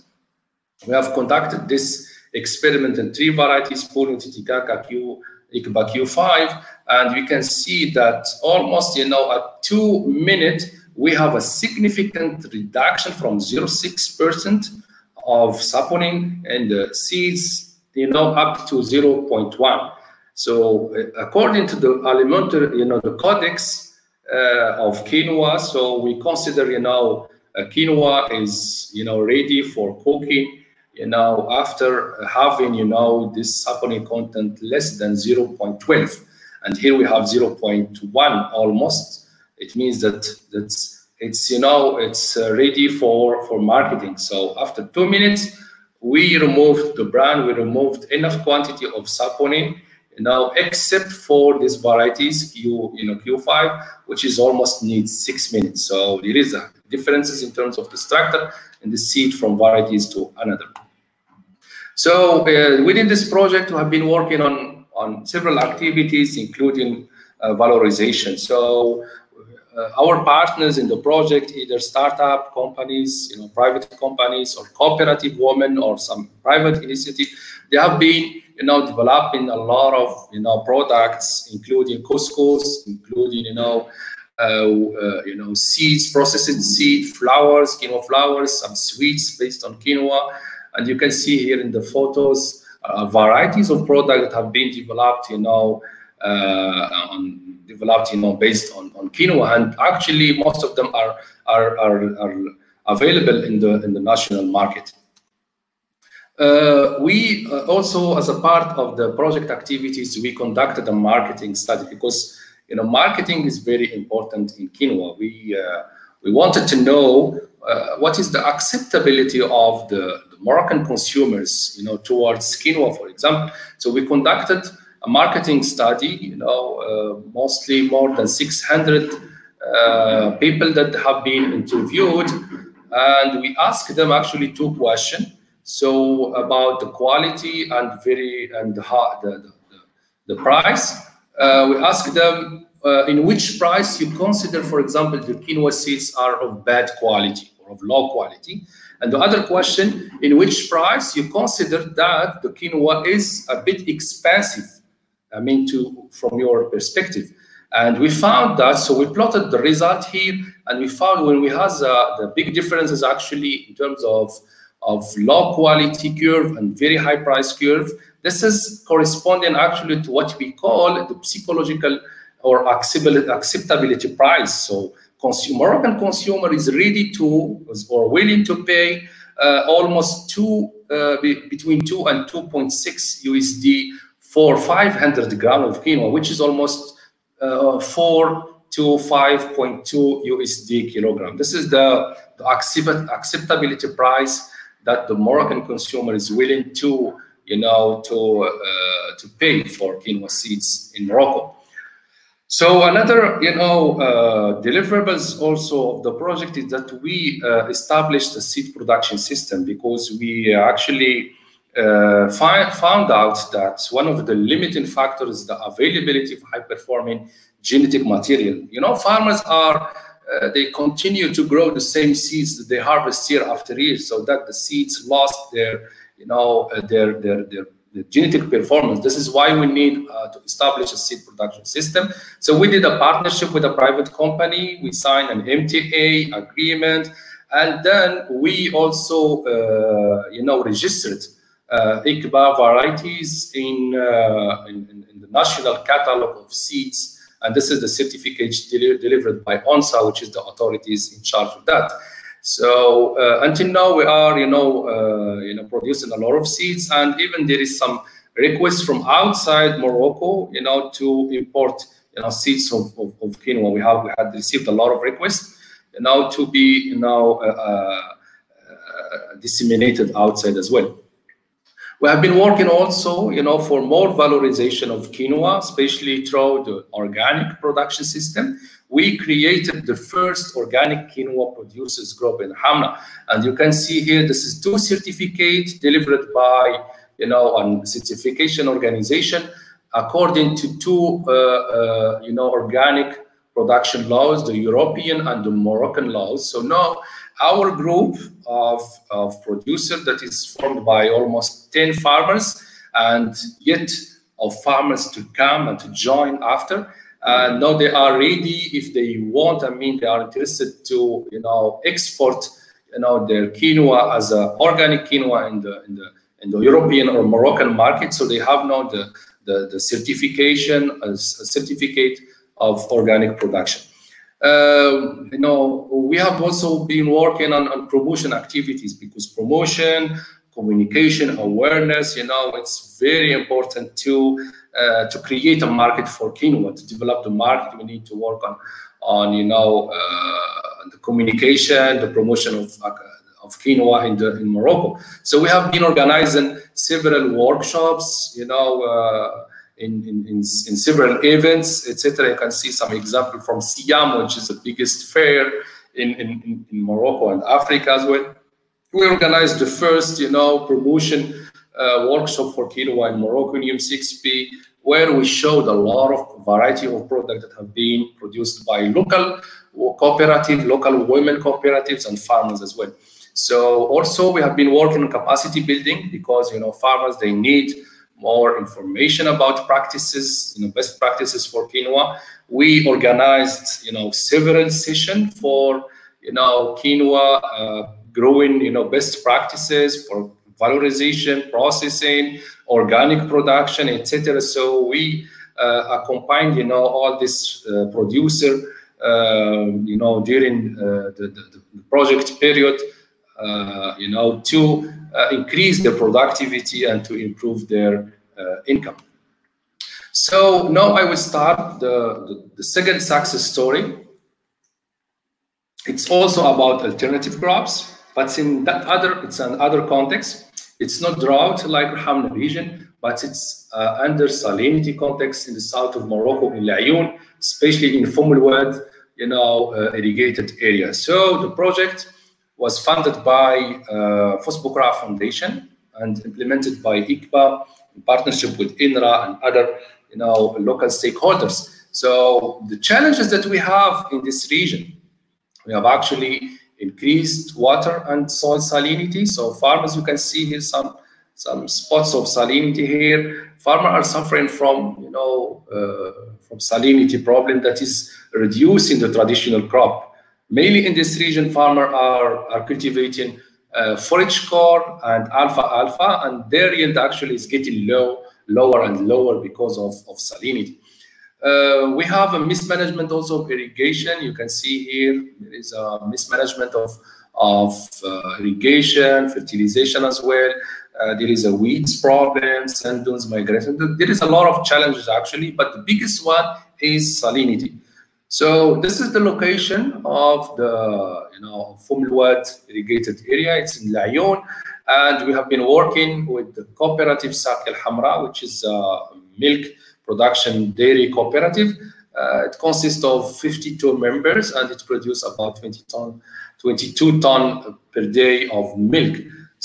we have conducted this experiment in three varieties, Purine, Titicaca, Q, Ikba Q five, and we can see that almost, you know, at two minutes, we have a significant reduction from zero point six percent of saponin and the seeds, you know, up to zero point one. So according to the alimentary, you know, the codex, Uh, of quinoa, so we consider, you know, uh, quinoa is, you know, ready for cooking, you know, after having, you know, this saponin content less than zero point one two, and here we have zero point one almost. It means that that's it's, you know, it's uh, ready for for marketing. So after two minutes, we removed the bran, we removed enough quantity of saponin. Now, except for these varieties, Q, you know, Q five, which is almost needs six minutes. So there is a differences in terms of the structure and the seed from varieties to another. So uh, within this project, we have been working on, on several activities, including uh, valorization. So uh, our partners in the project, either startup companies, you know, private companies or cooperative women or some private initiative, they have been you know, developing a lot of, you know, products, including couscous, including, you know, uh, uh, you know, seeds, processed seed, flowers, quinoa flowers, some sweets based on quinoa. And you can see here in the photos, uh, varieties of products that have been developed, you know, uh, on, developed, you know, based on, on quinoa. And actually, most of them are, are, are, are available in the, in the national market. Uh, we uh, also, as a part of the project activities, we conducted a marketing study because, you know, marketing is very important in quinoa. We uh, we wanted to know uh, what is the acceptability of the, the Moroccan consumers, you know, towards quinoa, for example. So we conducted a marketing study, you know, uh, mostly more than six hundred uh, people that have been interviewed, and we asked them actually two questions. So about the quality and very and the the, the, the price, uh, we ask them uh, in which price you consider, for example, the quinoa seeds are of bad quality or of low quality, and the other question, in which price you consider that the quinoa is a bit expensive. I mean, to from your perspective, and we found that. So we plotted the result here, and we found when we have uh, the big differences actually in terms of of low quality curve and very high price curve. This is corresponding actually to what we call the psychological or acceptability price. So consumer, Moroccan consumer is ready to or willing to pay uh, almost two, uh, be, between two and two point six U S D for five hundred grams of quinoa, which is almost uh, four to five point two U S D kilogram. This is the, the accept, acceptability price that the Moroccan consumer is willing to, you know, to uh, to pay for quinoa seeds in Morocco. So another, you know, uh, deliverables also of the project is that we uh, established a seed production system, because we actually uh, find, found out that one of the limiting factors is the availability of high-performing genetic material. You know, farmers are, uh, they continue to grow the same seeds that they harvest year after year, so that the seeds lost their, you know, uh, their, their, their the genetic performance. This is why we need uh, to establish a seed production system. So we did a partnership with a private company. We signed an M T A agreement, and then we also, uh, you know, registered uh, I C B A varieties in, uh, in, in the national catalog of seeds. And this is the certificate deli delivered by ONSA, which is the authorities in charge of that. So uh, until now, we are, you know, uh, you know, producing a lot of seeds, and even there is some requests from outside Morocco, you know, to import, you know, seeds of, of, of quinoa. We have we had received a lot of requests, you know, to be, you know, uh, uh, disseminated outside as well. We have been working also, you know, for more valorization of quinoa, especially through the organic production system. We created the first organic quinoa producers group in Hamna. And you can see here, this is two certificates delivered by, you know, a certification organization according to two, uh, uh, you know, organic production laws, the European and the Moroccan laws. So now our group of, of producers that is formed by almost ten farmers, and yet of farmers to come and to join after. Uh, now they are ready, if they want, I mean, they are interested to, you know, export, you know, their quinoa as a organic quinoa in the in the in the European or Moroccan market. So they have now the the, the certification as a certificate of organic production. Uh, you know, we have also been working on, on promotion activities, because promotion, communication, awareness, you know, it's very important to uh, to create a market for quinoa. To develop the market, we need to work on, on you know, uh, the communication, the promotion of, uh, of quinoa in, the, in Morocco. So we have been organizing several workshops, you know, uh, In, in, in, in several events, et cetera. You can see some example from Siam, which is the biggest fair in, in, in Morocco and Africa as well. We organized the first, you know, promotion uh, workshop for quinoa in Morocco in U M six P, where we showed a lot of variety of products that have been produced by local cooperative, local women cooperatives and farmers as well. So also we have been working on capacity building, because, you know, farmers, they need more information about practices, you know, best practices for quinoa. We organized, you know, several sessions for, you know, quinoa uh, growing, you know, best practices for valorization, processing, organic production, et cetera. So we uh, accompanied, you know, all this uh, producer, uh, you know, during uh, the, the, the project period, uh, you know, to Uh, increase their productivity and to improve their uh, income. So now I will start the, the, the second success story. It's also about alternative crops, but in that other, it's an other context. It's not drought like Hamna region, but it's uh, under salinity context in the south of Morocco, in Laayoune, especially in Fomulwad, you know, uh, irrigated area. So the project was funded by uh, Fosbukra Foundation and implemented by I C B A in partnership with I N R A and other, you know, local stakeholders. So the challenges that we have in this region, we have actually increased water and soil salinity. So farmers, you can see here some some spots of salinity here. Farmers are suffering from, you know, uh, from salinity problem that is reducing the traditional crop. Mainly in this region, farmers are, are cultivating uh, forage corn and alfalfa, and their yield actually is getting low, lower and lower because of, of salinity. Uh, we have a mismanagement also of irrigation. You can see here there is a mismanagement of, of uh, irrigation, fertilization as well. Uh, there is a weeds problem, sand dunes migration. There is a lot of challenges actually, but the biggest one is salinity. So this is the location of the, you know, Fumlwad irrigated area. It's in Laayoune, and we have been working with the cooperative Saqi Al Hamra, which is a milk production dairy cooperative. Uh, it consists of fifty-two members, and it produces about twenty ton, twenty-two ton per day of milk.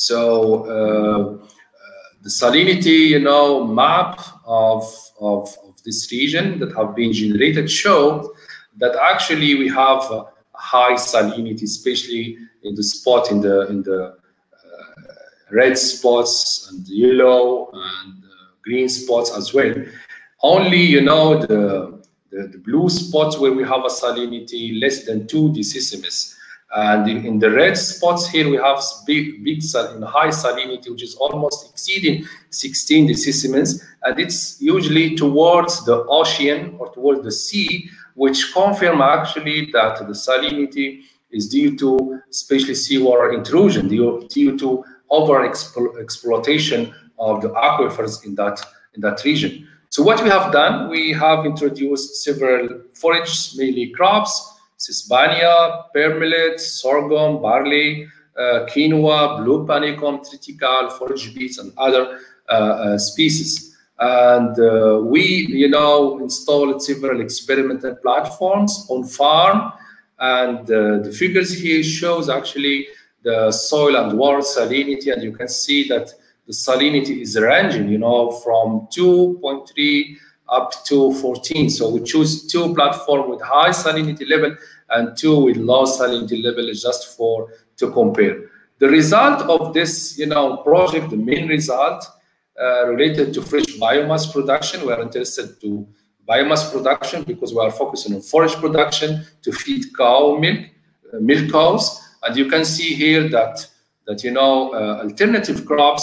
So uh, uh, the salinity, you know, map of, of of this region that have been generated show that actually we have a high salinity, especially in the spot in the in the uh, red spots and yellow and uh, green spots as well. Only, you know, the, the the blue spots where we have a salinity less than two decisimus, and in, in the red spots here we have big big sal high salinity, which is almost exceeding sixteen decisimus, and it's usually towards the ocean or towards the sea, which confirm actually that the salinity is due to especially seawater intrusion, due, due to over exploitation of the aquifers in that in that region. So what we have done, we have introduced several forage mainly crops: Sesbania, pear millet, sorghum, barley, uh, quinoa, blue panicum, triticale, forage beets, and other uh, uh, species. And uh, we, you know, installed several experimental platforms on farm, and uh, the figures here shows actually the soil and water salinity, and you can see that the salinity is ranging, you know, from two point three up to fourteen. So we choose two platforms with high salinity level and two with low salinity level just for to compare. The result of this, you know, project, the main result, Uh, related to fresh biomass production. We are interested to biomass production because we are focusing on forage production to feed cow milk, uh, milk cows. And you can see here that, that you know, uh, alternative crops,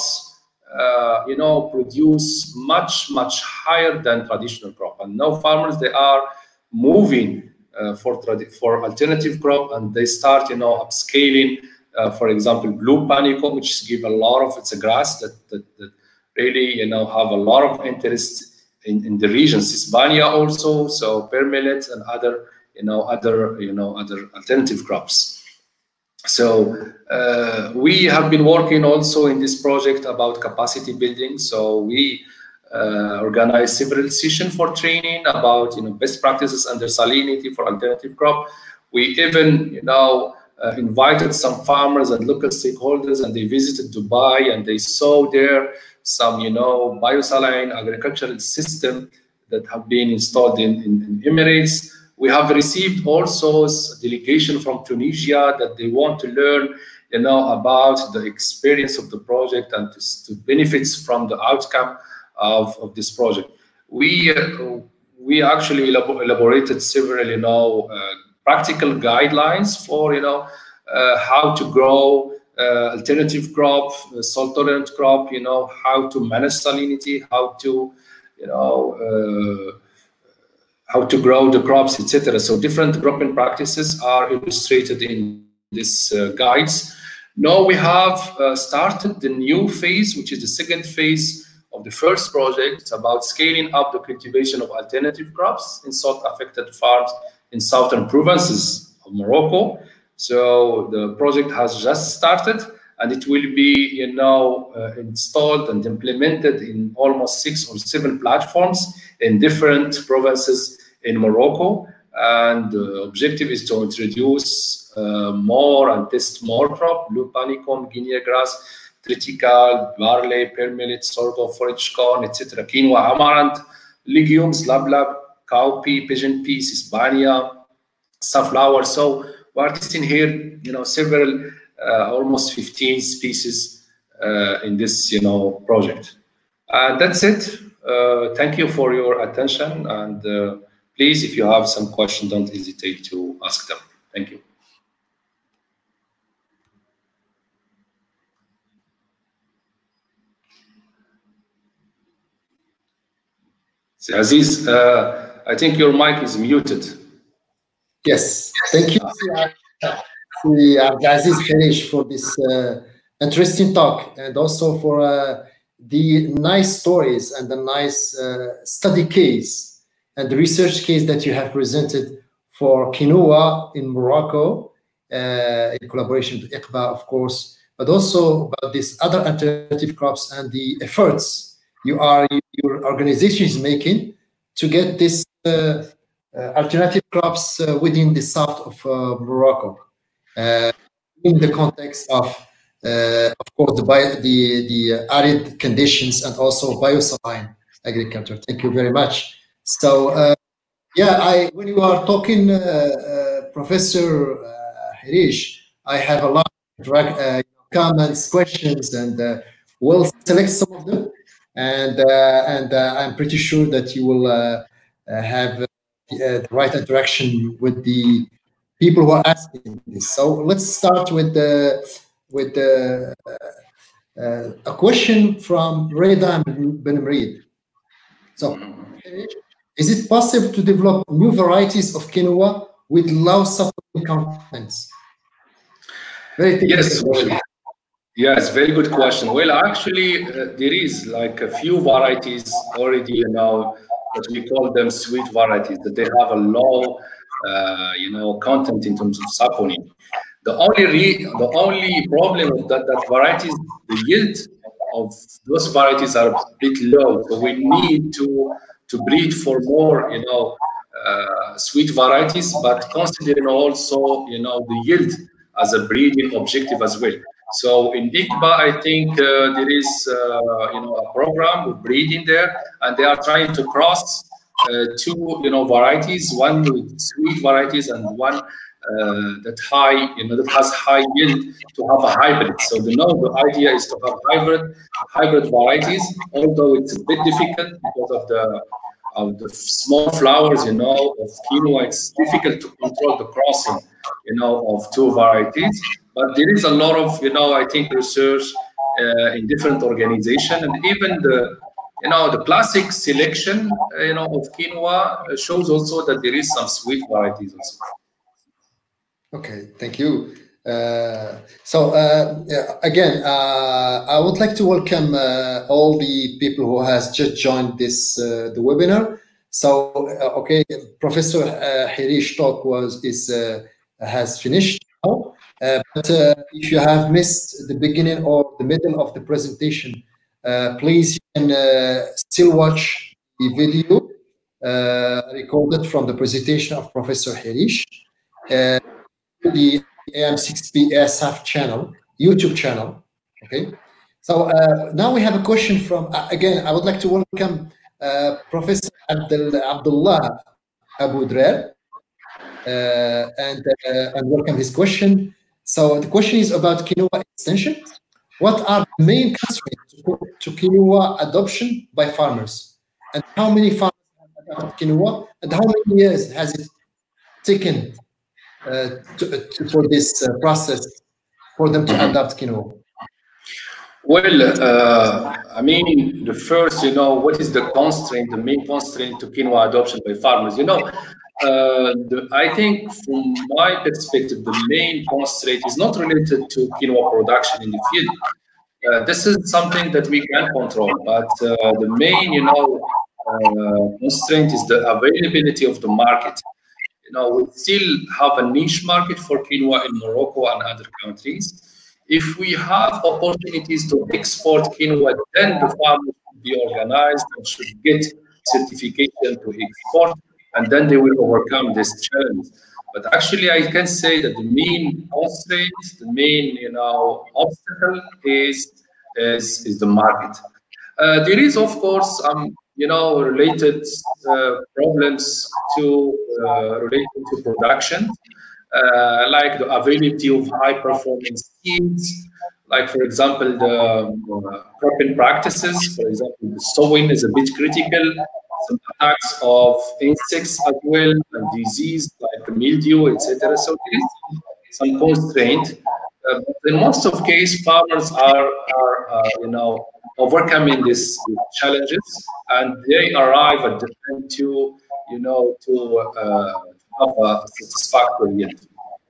uh, you know, produce much, much higher than traditional crop. And now farmers, they are moving uh, for, for alternative crop, and they start, you know, upscaling, uh, for example, blue panicum, which give a lot of, it's a grass that, that, that really, you know, have a lot of interest in, in the region. Sesbania also, so pear millet and other, you know, other, you know, other alternative crops. So uh, we have been working also in this project about capacity building. So we uh, organize several sessions for training about, you know, best practices under salinity for alternative crop. We even, you know, uh, invited some farmers and local stakeholders, and they visited Dubai, and they saw there some, you know, biosaline agricultural system that have been installed in, in, in Emirates. We have received also a delegation from Tunisia that they want to learn, you know, about the experience of the project and to, to benefits from the outcome of, of this project. We uh, we actually elaborated several, you know, uh, practical guidelines for, you know, uh, how to grow Uh, alternative crop, uh, salt-tolerant crop, you know, how to manage salinity, how to, you know, uh, how to grow the crops, et cetera. So different cropping practices are illustrated in these uh, guides. Now we have uh, started the new phase, which is the second phase of the first project. It's about scaling up the cultivation of alternative crops in salt-affected farms in southern provinces of Morocco. So the project has just started, and it will be, you know, uh, installed and implemented in almost six or seven platforms in different provinces in Morocco. And the objective is to introduce uh, more and test more crop: blue panicum, guinea grass, triticale, barley, pear millet, sorghum, forage corn, et cetera, quinoa, amaranth, legumes, lablab, cowpea, pigeon pea, Sesbania, safflower. So we're testing here, you know, several, uh, almost fifteen species uh, in this, you know, project. And that's it. Uh, thank you for your attention. And uh, please, if you have some questions, don't hesitate to ask them. Thank you. So, Aziz, uh, I think your mic is muted. Yes, thank you. Abdelaziz HIRICH for this uh, interesting talk, and also for uh, the nice stories and the nice uh, study case and the research case that you have presented for quinoa in Morocco, uh, in collaboration with I C B A, of course, but also about these other alternative crops and the efforts you are your organization is making to get this uh, uh, alternative crops uh, within the south of uh, Morocco, uh, in the context of, uh, of course, the, bio, the the arid conditions and also biosaline agriculture. Thank you very much. So, uh, yeah, I when you are talking, uh, uh, Professor uh, HIRICH, I have a lot of uh, comments, questions, and uh, we'll select some of them. And uh, and uh, I'm pretty sure that you will uh, uh, have uh, the right interaction with the people who are asking this. So let's start with the with the, uh, uh, a question from Reda Ben Reed. So, is it possible to develop new varieties of quinoa with low supplement contents? Very yes. Question. Yes, very good question. Well, actually, uh, there is like a few varieties already, you know, that we call them sweet varieties, that they have a low, uh, you know, content in terms of saponin. The only re the only problem of that that varieties, the yield of those varieties are a bit low. So we need to to breed for more, you know, uh, sweet varieties, but considering also, you know, the yield as a breeding objective as well. So in I C B A, I think uh, there is, uh, you know, a program with breeding there, and they are trying to cross uh, two, you know, varieties, one with sweet varieties and one uh, that high, you know, that has high yield, to have a hybrid. So the, no, the idea is to have hybrid, hybrid varieties, although it's a bit difficult because of the of the small flowers, you know, of quinoa. It's difficult to control the crossing, you know, of two varieties. But there is a lot of, you know, I think research uh, in different organizations, and even the, you know, the classic selection, uh, you know, of quinoa shows also that there is some sweet varieties also. Okay, thank you. Uh, so uh, yeah, again, uh, I would like to welcome uh, all the people who has just joined this uh, the webinar. So uh, okay, Professor uh, HIRICH talk was is uh, has finished now. Uh, but uh, if you have missed the beginning or the middle of the presentation, uh, please you can uh, still watch the video uh, recorded from the presentation of Professor HIRICH. Uh, the A M six P ESAFE channel, YouTube channel. Okay. So uh, now we have a question from, uh, again, I would like to welcome uh, Professor Abdel, Abdullah Abu Drer uh, and, uh, and welcome his question. So the question is about quinoa extension. What are the main constraints to, to quinoa adoption by farmers? And how many farmers have adopted quinoa? And how many years has it taken uh, to, to, for this uh, process for them to adopt quinoa? Well, uh, I mean, the first, you know, what is the constraint, the main constraint to quinoa adoption by farmers? You know, Uh, the, I think from my perspective, the main constraint is not related to quinoa production in the field. Uh, this is something that we can control, but uh, the main, you know, uh, constraint is the availability of the market. You know, we still have a niche market for quinoa in Morocco and other countries. If we have opportunities to export quinoa, then the farmers should be organized and should get certification to export, and then they will overcome this challenge. But actually, I can say that the main constraint, the main, you know, obstacle is is, is the market. Uh, there is, of course, some, you know, related uh, problems to uh, related to production, uh, like the availability of high-performance seeds. Like, for example, the uh, cropping practices. For example, the sowing is a bit critical. Some attacks of insects as well, and disease like mildew, et cetera. So there is some constraint. Uh, but in most of case, farmers are, are uh, you know, overcoming these challenges, and they arrive at the end to, you know, to uh, have a satisfactory yield.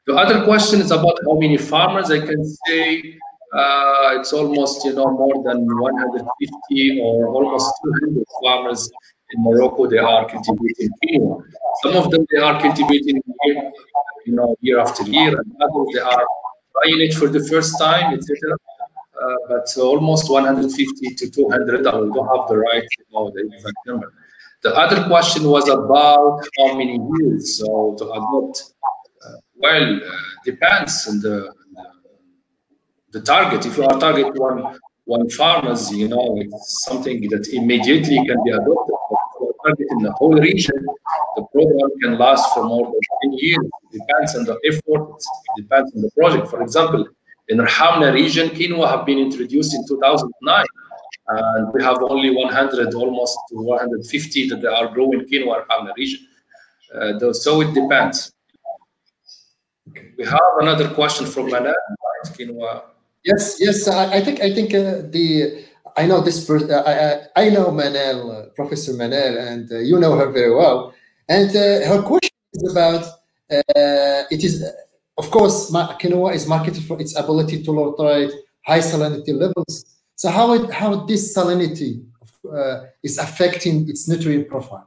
The other question is about how many farmers. I can say uh, it's almost, you know, more than one hundred fifty or almost two hundred farmers in Morocco. They are cultivating quinoa. Some of them they are cultivating year, you know, year after year, and others they are trying it for the first time, et cetera. Uh, but almost one hundred fifty to two hundred. I don't have the right, you know, the exact number. The other question was about how many years so to adopt. Uh, well, uh, depends on the, the the target. If you are target one one farmers, you know, it's something that immediately can be adopted. But if you are targeting the whole region, the program can last for more than ten years. It depends on the effort. It depends on the project. For example, in the Hamna region, quinoa have been introduced in two thousand nine. And we have only one hundred, almost one hundred fifty that they are growing quinoa in Hamna region. Uh, so it depends. Okay. We have another question from Manal. Quinoa. Yes, yes. I, I think I think uh, the I know this person. Uh, I I know Manal, uh, Professor Manal, and uh, you know her very well. And uh, her question is about uh, it is uh, of course quinoa is marketed for its ability to tolerate high salinity levels. So how it, how this salinity uh, is affecting its nutrient profile?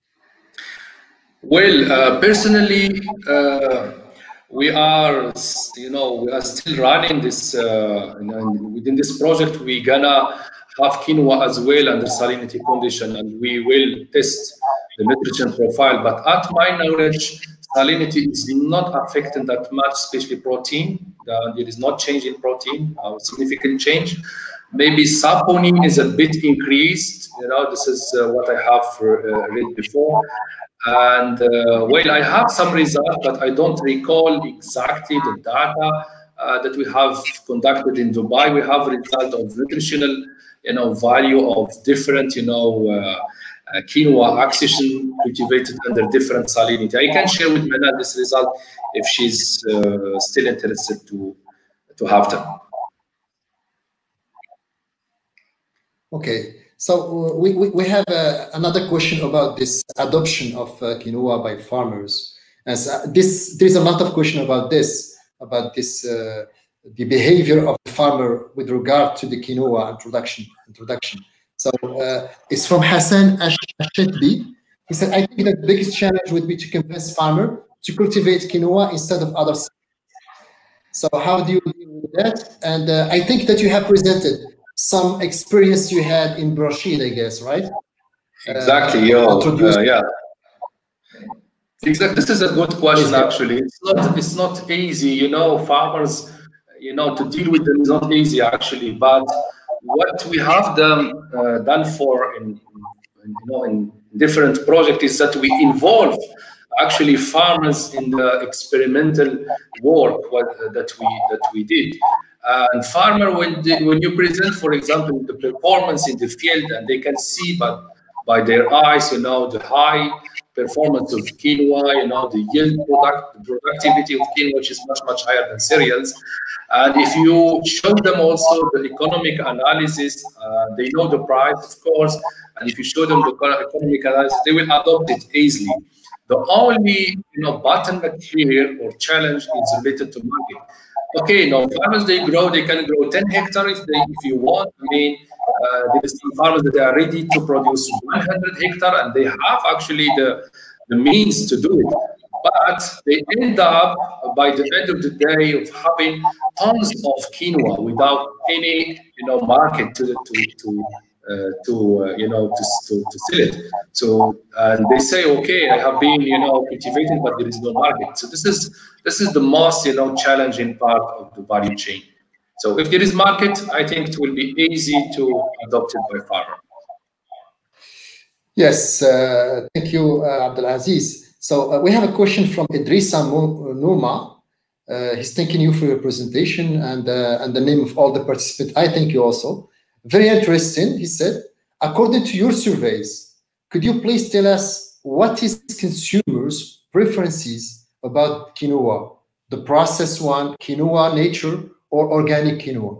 Well, uh, personally, uh, we are, you know, we are still running this. Uh, you know, within this project, we're gonna have quinoa as well under salinity condition, and we will test the nutrition profile. But at my knowledge, salinity is not affecting that much, especially protein. Uh, there is not change in protein, uh, significant change. Maybe saponin is a bit increased. You know, this is uh, what I have uh, read before. And uh, well, I have some results, but I don't recall exactly the data uh, that we have conducted in Dubai. We have a result of nutritional, you know, value of different, you know, uh, uh, quinoa accession cultivated under different salinity. I can share with Mena this result if she's uh, still interested to to have them. Okay, so we, we, we have uh, another question about this adoption of uh, quinoa by farmers. As uh, this, there's a lot of question about this, about this, uh, the behavior of the farmer with regard to the quinoa introduction. introduction. So uh, it's from Hassan Ashitbi. He said, I think that the biggest challenge would be to convince farmer to cultivate quinoa instead of other. So how do you deal with that? And uh, I think that you have presented some experience you had in Brashid, I guess, right? Exactly, uh, uh, yeah. Exactly. This is a good question, actually. It's not, it's not easy, you know, farmers, you know, to deal with them is not easy, actually. But what we have done, uh, done for, in, in, you know, in different projects is that we involve actually farmers in the experimental work what, uh, that we that we did. Uh, and farmer, when they, when you present, for example, the performance in the field, and they can see, but by their eyes, you know, the high performance of quinoa, you know, the yield product, the productivity of quinoa, which is much much higher than cereals. And if you show them also the economic analysis, uh, they know the price, of course. And if you show them the economic analysis, they will adopt it easily. The only, you know, bottleneck here or challenge is related to market. Okay, now farmers, they grow, they can grow ten hectares if, they, if you want. I mean, uh, there are some farmers that are ready to produce one hundred hectares, and they have actually the, the means to do it. But they end up, by the end of the day, of having tons of quinoa without any, you know, market to, to, to Uh, to uh, you know to, to to sell it. So and they say, okay, I have been, you know, cultivating, but there is no market. So this is this is the most, you know, challenging part of the value chain. So if there is market, I think it will be easy to adopt it by farmer. Yes, uh, thank you, uh, Abdelaziz. So uh, we have a question from Idrissa Nouma. Uh, he's thanking you for your presentation and uh, and the name of all the participants. I thank you also. Very interesting, he said. According to your surveys, could you please tell us what is consumers' preferences about quinoa? The processed one, quinoa nature, or organic quinoa?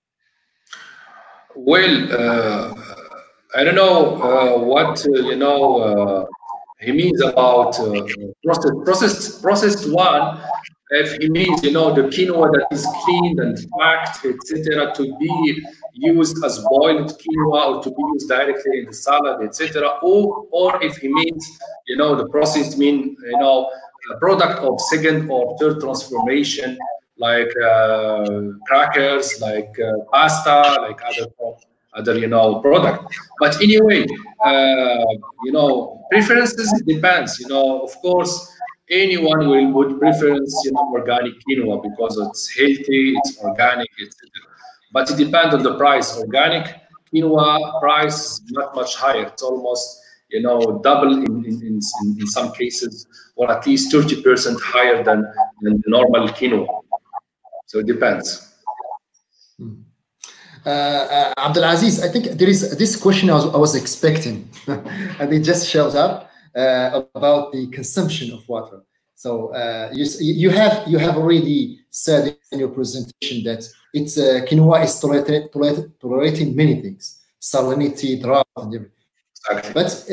Well, uh, I don't know uh, what, uh, you know, uh, he means about uh, processed, processed, processed one. if he means, you know, the quinoa that is cleaned and packed, et cetera, to be used as boiled quinoa or to be used directly in the salad, et cetera, or or if he means, you know, the processed mean, you know, a product of second or third transformation, like uh, crackers, like uh, pasta, like other other you know product. But anyway, uh, you know, preferences depends. You know, of course, anyone will would preference, you know, organic quinoa because it's healthy, it's organic, et cetera. But it depends on the price. Organic quinoa price is not much higher. It's almost, you know, double in in, in, in some cases, or at least thirty percent higher than, than the normal quinoa. So it depends. Hmm. Uh, uh, Abdelaziz, I think there is this question I was, I was expecting, and it just shows up uh, about the consumption of water. So uh, you you have you have already said in your presentation that it's uh, quinoa is tolerated, tolerated, tolerating many things, salinity, drought, and everything. Exactly.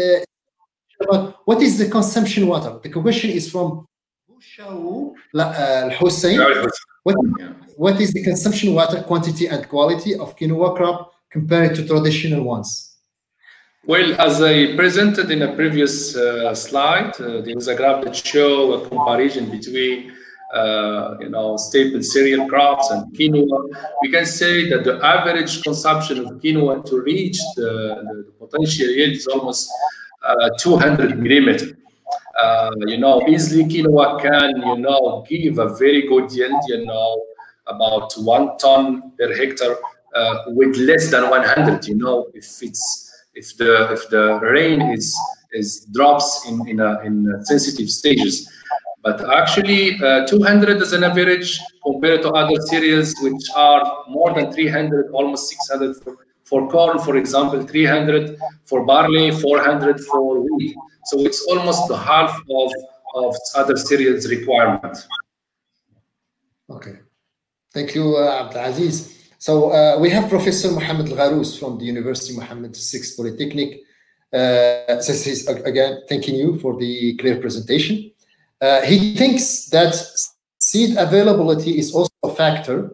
But uh, what is the consumption water? The question is from Bouchau uh, Hussein. What, what is the consumption water quantity and quality of quinoa crop compared to traditional ones? Well, as I presented in a previous uh, slide, uh, there is a graph that shows a comparison between, uh, you know, staple cereal crops and quinoa. We can say that the average consumption of quinoa to reach the, the potential yield is almost uh, two hundred millimeter. Uh, you know, easily quinoa can, you know, give a very good yield, you know, about one ton per hectare uh, with less than one hundred. You know, if it's if the if the rain is is drops in in, a, in sensitive stages, but actually uh, two hundred is an average compared to other cereals which are more than three hundred, almost six hundred for, for corn, for example, three hundred for barley, four hundred for wheat. So it's almost the half of of other cereals requirement. Okay, thank you, uh, Abdelaziz. So uh, we have Professor Mohammed Gharous from the University Mohammed the sixth Polytechnic. Uh, so he's, again, thanking you for the clear presentation. Uh, he thinks that seed availability is also a factor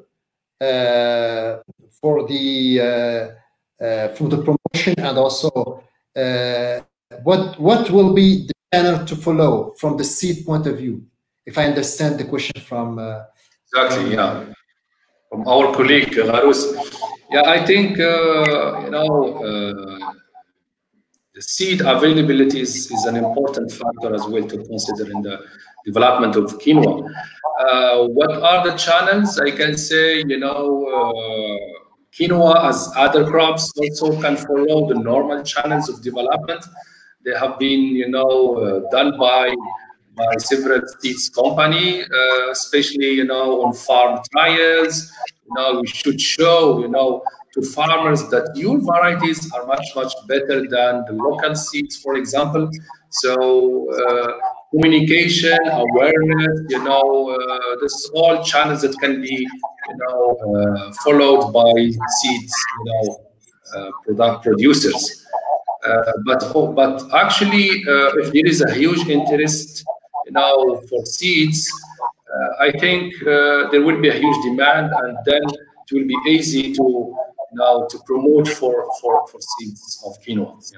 uh, for the uh, uh, for the promotion, and also uh, what what will be the channel to follow from the seed point of view, if I understand the question from uh, exactly, from, yeah. From our colleague Gharous. Yeah, I think uh, you know uh, the seed availability is, is an important factor as well to consider in the development of quinoa. Uh, what are the channels? I can say, you know, uh, quinoa, as other crops, also can follow the normal channels of development. They have been, you know, uh, done by by several seeds company, uh, especially, you know, on farm trials. You know, we should show, you know, to farmers that your varieties are much, much better than the local seeds, for example. So uh, communication, awareness, you know, uh, this is all channels that can be, you know, uh, followed by seeds, you know, uh, product producers. Uh, but oh, but actually, uh, if there is a huge interest, you know, for seeds, uh, I think uh, there will be a huge demand, and then it will be easy to, you know, to promote for for for seeds of quinoa. Yeah.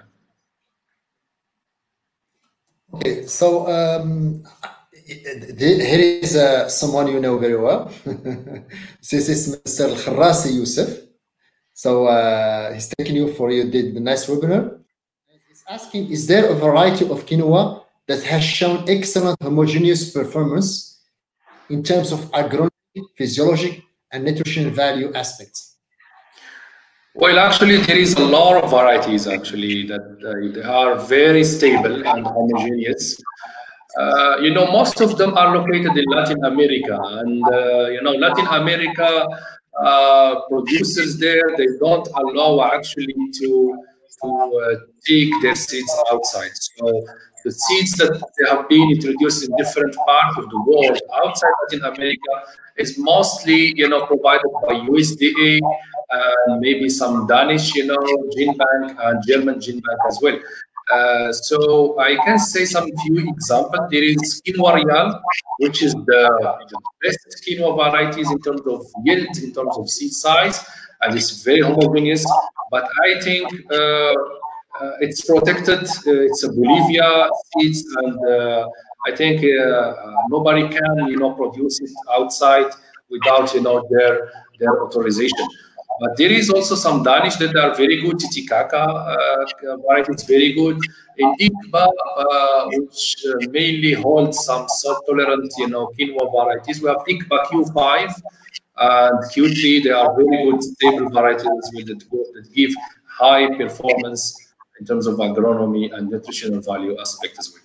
Okay, so um, here is uh, someone you know very well. This is Mister Al-Kharrasi Youssef. So uh, he's thanking you for you did the nice webinar. He's asking, is there a variety of quinoa that has shown excellent homogeneous performance in terms of agronomic, physiologic, and nutritional value aspects? Well, actually, there is a lot of varieties actually that uh, they are very stable and homogeneous. Uh, you know, most of them are located in Latin America, and uh, you know, Latin America uh, producers there, they don't allow actually to to uh, take their seeds outside. So the seeds that they have been introduced in different parts of the world outside Latin America is mostly, you know, provided by U S D A and maybe some Danish, you know, gene bank and German gene bank as well. Uh, so I can say some few examples. There is quinoa real, which is the, the best quinoa varieties in terms of yield, in terms of seed size, and it's very homogeneous. But I think uh, uh, it's protected. Uh, it's a Bolivia seeds, and uh, I think uh, nobody can, you know, produce it outside without, you know, their their authorization. But there is also some Danish that are very good. Titicaca uh, variety is very good. In Igba, uh, which uh, mainly holds some salt-tolerant, you know, quinoa varieties, we have Igba Q five and Q three. They are very good, stable varieties that, that give high performance in terms of agronomy and nutritional value aspect as well.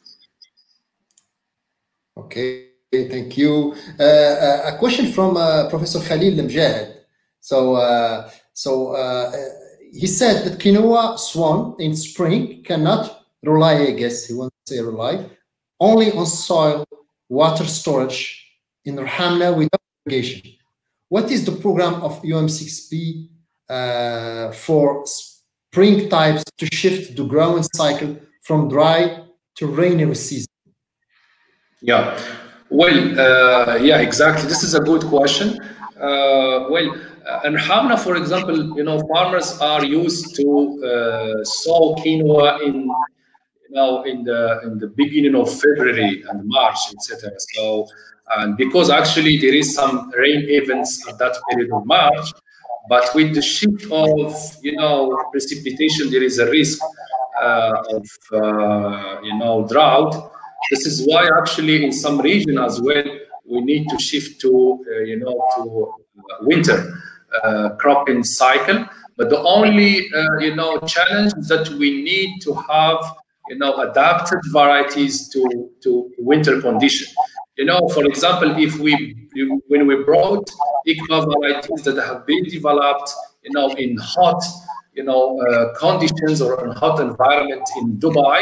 Okay, thank you. Uh, a question from uh, Professor Khalil Mjahid. So, uh, so uh, he said that quinoa swan in spring cannot rely, I guess he wants to say rely, only on soil water storage in Rahamna without irrigation. What is the program of U M six P uh, for spring types to shift the growing cycle from dry to rainy season? Yeah, well, uh, yeah, exactly. This is a good question. Uh, well, uh, in Hamna, for example, you know, farmers are used to uh, sow quinoa in, you know, in the in the beginning of February and March, et cetera. So, and because actually there is some rain events at that period of March, but with the shift of, you know, precipitation, there is a risk uh, of uh, you know, drought. This is why actually in some region as well, we need to shift to, uh, you know, to uh, winter uh, cropping cycle. But the only, uh, you know, challenge is that we need to have, you know, adapted varieties to, to winter condition. You know, for example, if we, when we brought Igba varieties that have been developed, you know, in hot, you know, uh, conditions or in hot environment in Dubai,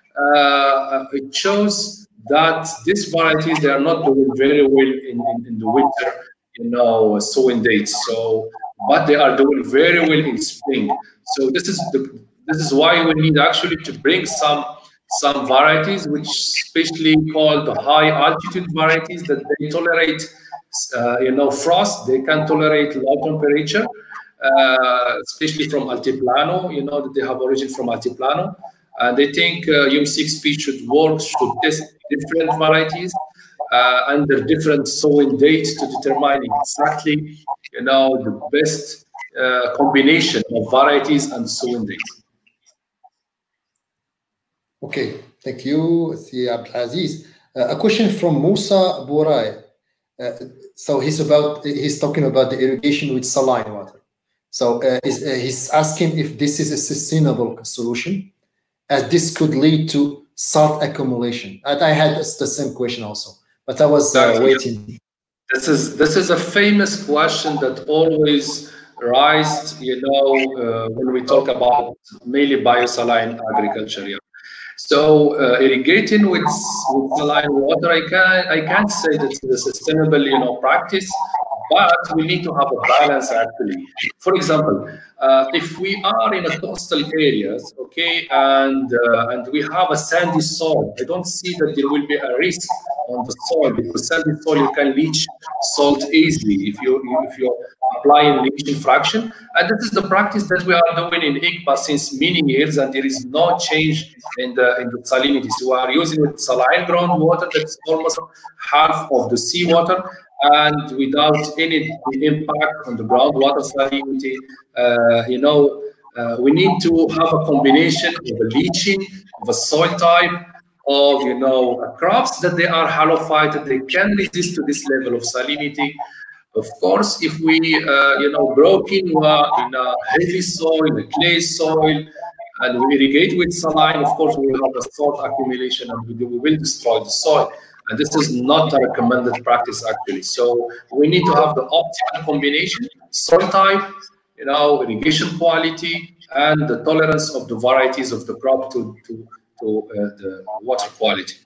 Uh, it shows that these varieties, they are not doing very well in, in, in the winter, you know, sowing dates. So, but they are doing very well in spring. So this is the this is why we need actually to bring some some varieties, which especially called the high altitude varieties, that they tolerate, uh, you know, frost. They can tolerate low temperature, uh, especially from Altiplano. You know that they have origin from Altiplano. And they think uh, U M six P should work, should test different varieties uh, under different sowing dates to determine exactly, you know, the best uh, combination of varieties and sowing dates. Okay, thank you, Abdelaziz. Uh, a question from Musa Bourai. Uh, so he's about he's talking about the irrigation with saline water. So uh, is, uh, he's asking if this is a sustainable solution, as this could lead to salt accumulation. And I had the same question also, but I was uh, waiting. This is this is a famous question that always rises, you know, uh, when we talk about mainly biosaline agriculture. Yeah. So uh, irrigating with, with saline water, I can I can't say that it's a sustainable, you know, practice. But we need to have a balance actually. For example, uh, if we are in a coastal areas, okay, and uh, and we have a sandy soil, I don't see that there will be a risk on the soil, because sandy soil you can leach salt easily if you if you're applying leaching fraction. And this is the practice that we are doing in Igba since many years, and there is no change in the in the salinity. So we are using saline groundwater that's almost half of the seawater, and without any impact on the groundwater salinity. Uh, you know, uh, we need to have a combination of a leaching, of a soil type, of, you know, crops that they are halophyte, they can resist to this level of salinity. Of course, if we, uh, you know, grow quinoa in a heavy soil, a clay soil, and we irrigate with saline, of course, we will have a salt accumulation and we will destroy the soil. And this is not a recommended practice, actually. So we need to have the optimal combination, soil type, you know, irrigation quality, and the tolerance of the varieties of the crop to, to, to uh, the water quality.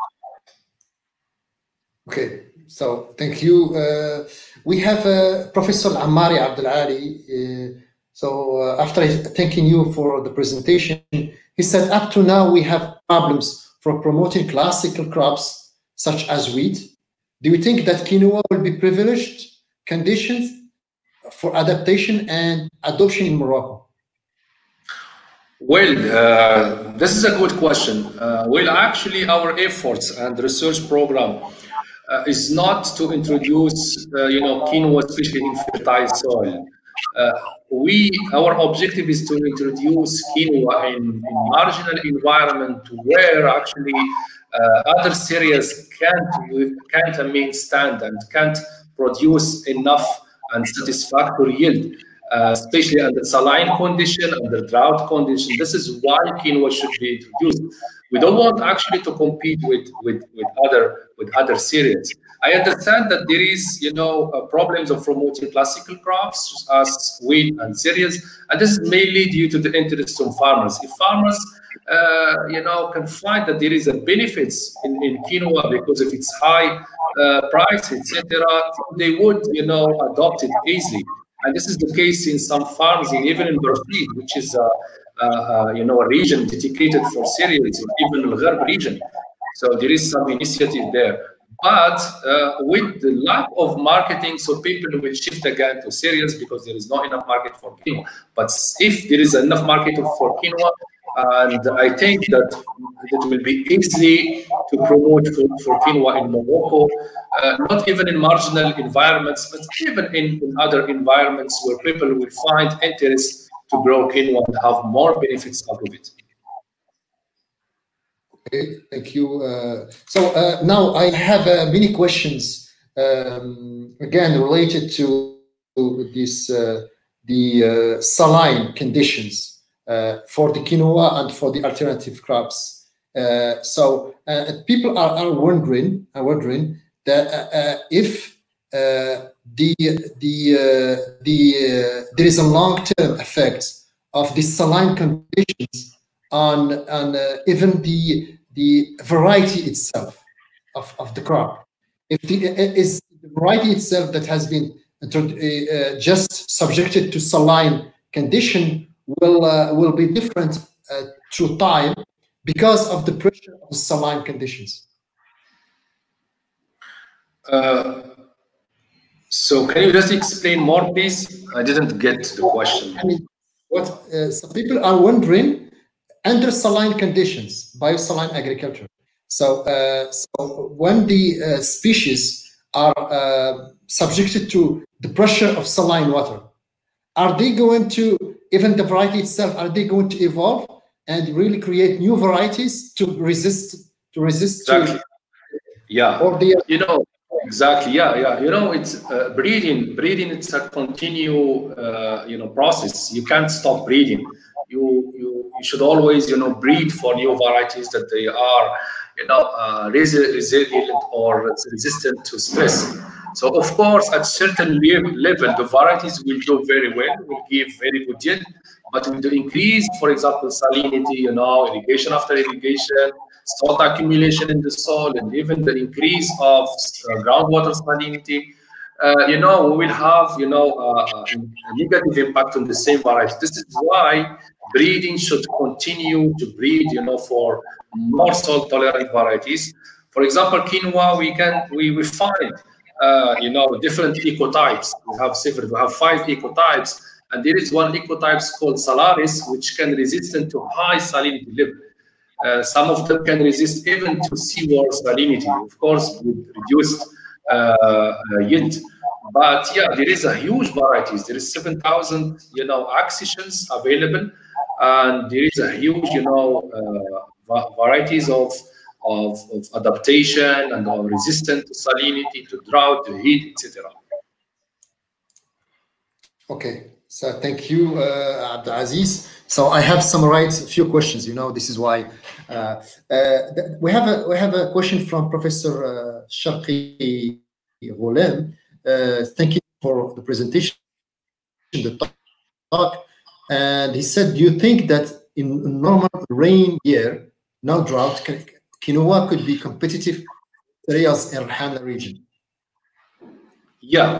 Okay, so thank you. Uh, we have uh, Professor Ammari Abdelali. Uh, So uh, after thanking you for the presentation, he said, up to now we have problems for promoting classical crops such as wheat. Do you think that quinoa will be privileged conditions for adaptation and adoption in Morocco? Well, uh, this is a good question. Uh, well, actually, our efforts and research program uh, is not to introduce, uh, you know, quinoa, especially in fertile soil. Uh, we, our objective is to introduce quinoa in, in marginal environment where actually uh, other cereals can't, can't I mean, stand and can't produce enough and satisfactory yield. Uh, especially under saline condition, under drought condition. This is why quinoa should be introduced. We don't want actually to compete with, with, with, other, with other cereals. I understand that there is, you know, uh, problems of promoting classical crops as wheat and cereals, and this is mainly due to the interest of farmers. If farmers, uh, you know, can find that there is a benefits in, in quinoa because of its high uh, price, et cetera, they would, you know, adopt it easily. And this is the case in some farms, in, even in Brazil, which is, uh, uh, you know, a region dedicated for cereals, even the Gharb region. So there is some initiative there. But uh, with the lack of marketing, so people will shift again to cereals because there is not enough market for quinoa. But if there is enough market for quinoa, and I think that it will be easy to promote for, for quinoa in Morocco, uh, not even in marginal environments, but even in, in other environments where people will find interest to grow quinoa and have more benefits out of it. Okay, thank you. Uh, so uh, now I have uh, many questions, um, again, related to, to this, uh, the uh, saline conditions. Uh, for the quinoa and for the alternative crops. Uh, so uh, people are, are wondering, are wondering that uh, uh, if uh, the the uh, the uh, there is a long-term effect of the saline conditions on on uh, even the the variety itself of, of the crop. If the is the variety itself that has been uh, just subjected to saline condition will uh, will be different uh, through time because of the pressure of the saline conditions. Uh, so can you just explain more, please? I didn't get the question. I mean, what uh, some people are wondering, under saline conditions, biosaline agriculture. So, uh, so when the uh, species are uh, subjected to the pressure of saline water, are they going to, even the variety itself, are they going to evolve and really create new varieties to resist, to resist? Exactly. To, yeah. Or the, you know, exactly. Yeah, yeah. You know, it's uh, breeding. Breeding. It's a continue, uh, you know, process. You can't stop breeding. You, you, you should always, you know, breed for new varieties that they are, you know, uh, resilient or resistant to stress. So, of course, at certain level, the varieties will do very well, will give very good yield. But with the increase, for example, salinity, you know, irrigation after irrigation, salt accumulation in the soil, and even the increase of uh, groundwater salinity, uh, you know, we will have, you know, uh, a negative impact on the same variety. This is why breeding should continue to breed, you know, for more salt-tolerant varieties. For example, quinoa, we can we we find. Uh, you know, different ecotypes. We have several, we have five ecotypes, and there is one ecotype called Salaris, which can resist to high salinity level. Uh, some of them can resist even to seawater salinity, of course, with reduced uh, yield. But yeah, there is a huge varieties. There is seven thousand, you know, accessions available, and there is a huge, you know, uh, varieties of Of, of adaptation and of resistant to salinity, to drought, to heat, et cetera. Okay, so thank you, uh, Abdelaziz. So I have summarized a few questions. You know, this is why uh, uh, we have a we have a question from Professor uh, Sharqi Ghulam. Uh, thank you for the presentation, the talk, and he said, "Do you think that in a normal rain year, no drought, can, quinoa could be competitive areas in Rhana region?" Yeah,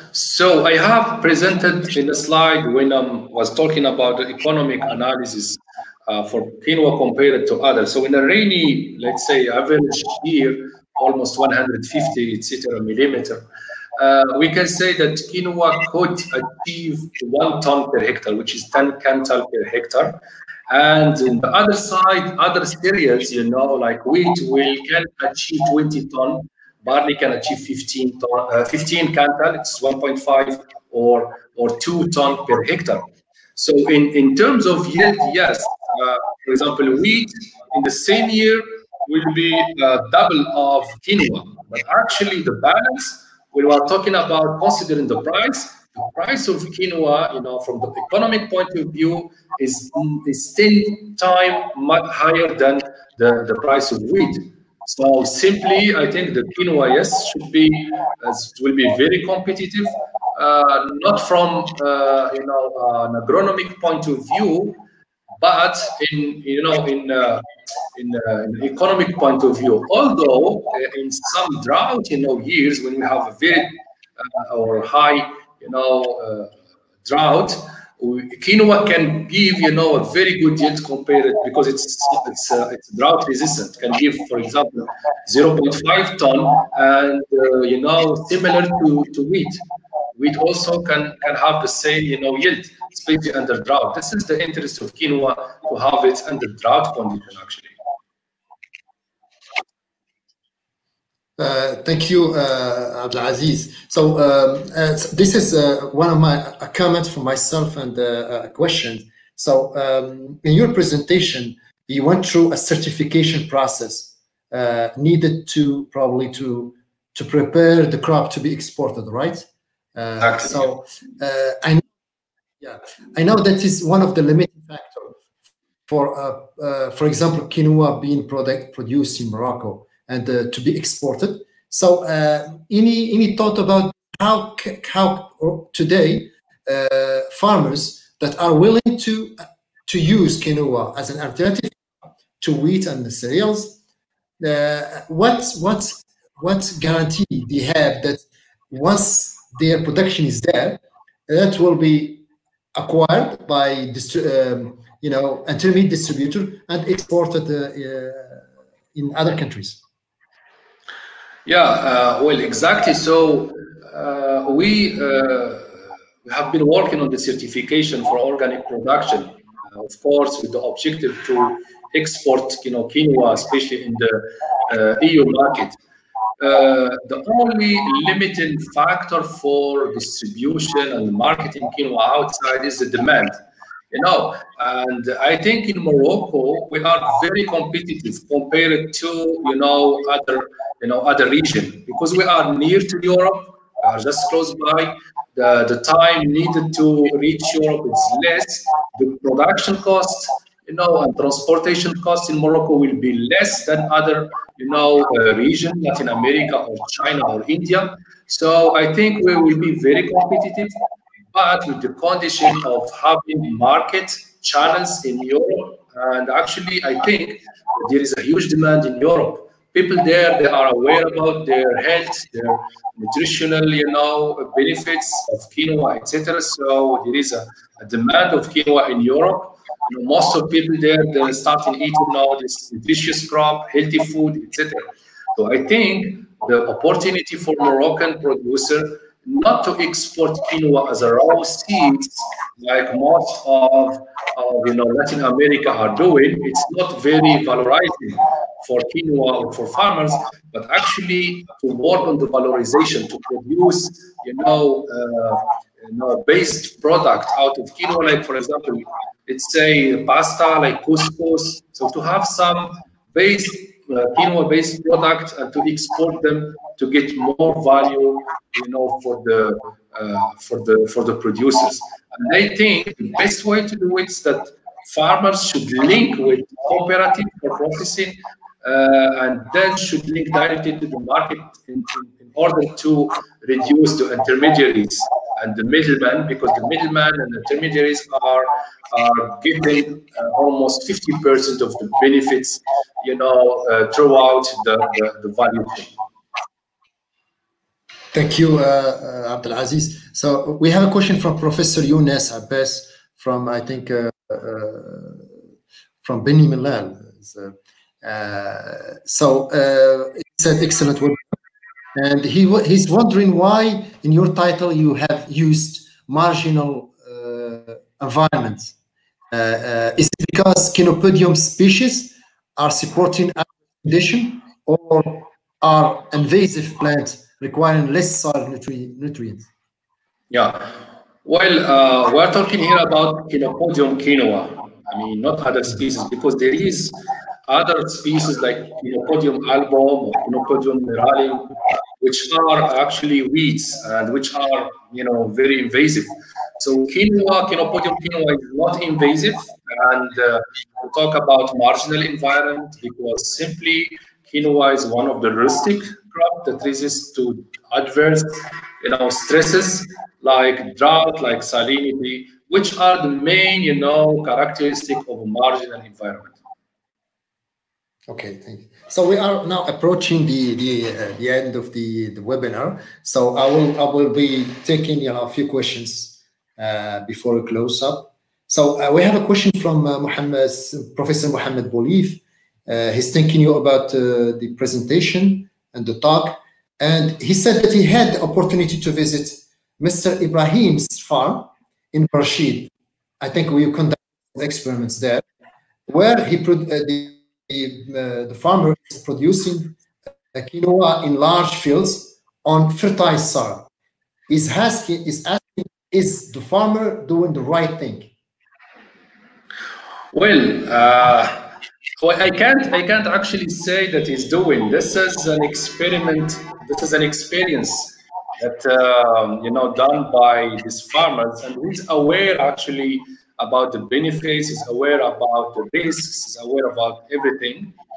So I have presented in the slide when I um, was talking about the economic analysis uh, for quinoa compared to others. So in a rainy, let's say, average year, almost one hundred fifty, et cetera, millimeter, uh, we can say that quinoa could achieve one ton per hectare, which is ten quintal per hectare. And on the other side, other cereals, you know, like wheat, will can achieve twenty ton. Barley can achieve fifteen ton, uh, fifteen quintal. It's one point five or or two ton per hectare. So in in terms of yield, yes. Uh, for example, wheat in the same year will be uh, double of quinoa. But actually, the balance, when we are talking about considering the price, the price of quinoa, you know, from the economic point of view, is is ten times much higher than the the price of wheat. So simply, I think the quinoa, yes, should be, uh, will be very competitive, uh, not from, uh, you know, uh, an agronomic point of view, but in, you know, in, uh, in, uh, in economic point of view. Although uh, in some drought, you know, years when we have a very uh, or high, you know, uh, drought, quinoa can give, you know, a very good yield compared, because it's it's uh, it's drought resistant. Can give, for example, zero point five ton, and uh, you know, similar to to wheat. Wheat also can can have the same, you know, yield, especially under drought. This is the interest of quinoa, to have it under drought condition, actually. Uh, thank you, uh, Abdelaziz. So um, uh, this is uh, one of my a comment for myself and uh, a question. So um, in your presentation, you went through a certification process uh, needed to probably to to prepare the crop to be exported, right? Uh, so uh, I know, yeah, I know that is one of the limiting factors for uh, uh, for example, quinoa being product produced in Morocco and uh, to be exported. So, uh, any any thought about how how today uh, farmers that are willing to to use quinoa as an alternative to wheat and the cereals, uh, what what what guarantee they have that once their production is there, that will be acquired by um, you know, intermediate distributor and exported uh, uh, in other countries? Yeah, uh, well, exactly. So uh, we, uh, we have been working on the certification for organic production, uh, of course, with the objective to export, you know, quinoa, especially in the uh, E U market. Uh, the only limiting factor for distribution and marketing quinoa outside is the demand. You know, and I think in Morocco we are very competitive compared to, you know, other, you know, other region, because we are near to Europe, we are just close by. The the time needed to reach Europe is less. The production cost, you know, and transportation cost in Morocco will be less than other, you know, uh, region, Latin America or China or India. So I think we will be very competitive, but with the condition of having market channels in Europe. And actually, I think there is a huge demand in Europe. People there, they are aware about their health, their nutritional, you know, benefits of quinoa, et cetera. So there is a, a demand of quinoa in Europe. You know, most of people there, they're starting eating now this nutritious crop, healthy food, et cetera. So I think the opportunity for Moroccan producer not to export quinoa as a raw seeds, like most of, of you know, Latin America are doing. It's not very valorizing for quinoa or for farmers, but actually to work on the valorization, to produce, you know, uh, you know, based product out of quinoa, like for example, let's say pasta, like couscous. So to have some base uh, quinoa-based product and to export them to get more value, you know, for the uh, for the for the producers. And I think the best way to do it is that farmers should link with cooperative for processing, uh, and then should link directly to the market in, in, in order to reduce the intermediaries and the middlemen, because the middlemen and the intermediaries are are getting uh, almost fifty percent of the benefits, you know, uh, throughout the, the, the value chain. Thank you, uh, uh, Abdelaziz. So we have a question from Professor Younes Abbas from, I think, uh, uh, from Beni Millal. So, uh, so uh, it's an excellent webinar. And he he's wondering why in your title you have used marginal uh, environments. Uh, uh, is it because Chenopodium species are supporting our condition, or are invasive plants requiring less soil nutri nutrients? Yeah, well, uh, we're talking here about Chenopodium quinoa. I mean, not other species, because there is other species like Chenopodium album or Chenopodium murale, which are actually weeds and which are, you know, very invasive. So quinoa, Chenopodium quinoa is not invasive, and uh, we talk about marginal environment because simply quinoa is one of the rustic crop that resists to adverse, you know, stresses like drought, like salinity, which are the main, you know, characteristic of a marginal environment. Okay, thank you. So we are now approaching the the, uh, the end of the, the webinar. So I will I will be taking you know a few questions uh, before we close up. So uh, we have a question from uh, Mohammed, Professor Mohammed Bolif. Uh, he's thanking you about uh, the presentation and the talk, and he said that he had the opportunity to visit Mister Ibrahim's farm in Rashid. I think we conducted experiments there, where he put uh, the The, uh, the farmer is producing uh, quinoa in large fields on fertile soil. Is asking, is asking, is the farmer doing the right thing? Well, uh, well, I can't, I can't actually say that he's doing. This is an experiment. This is an experience that um, you know done by these farmers, and he's aware actually about the benefits, is aware about the risks, is aware about everything.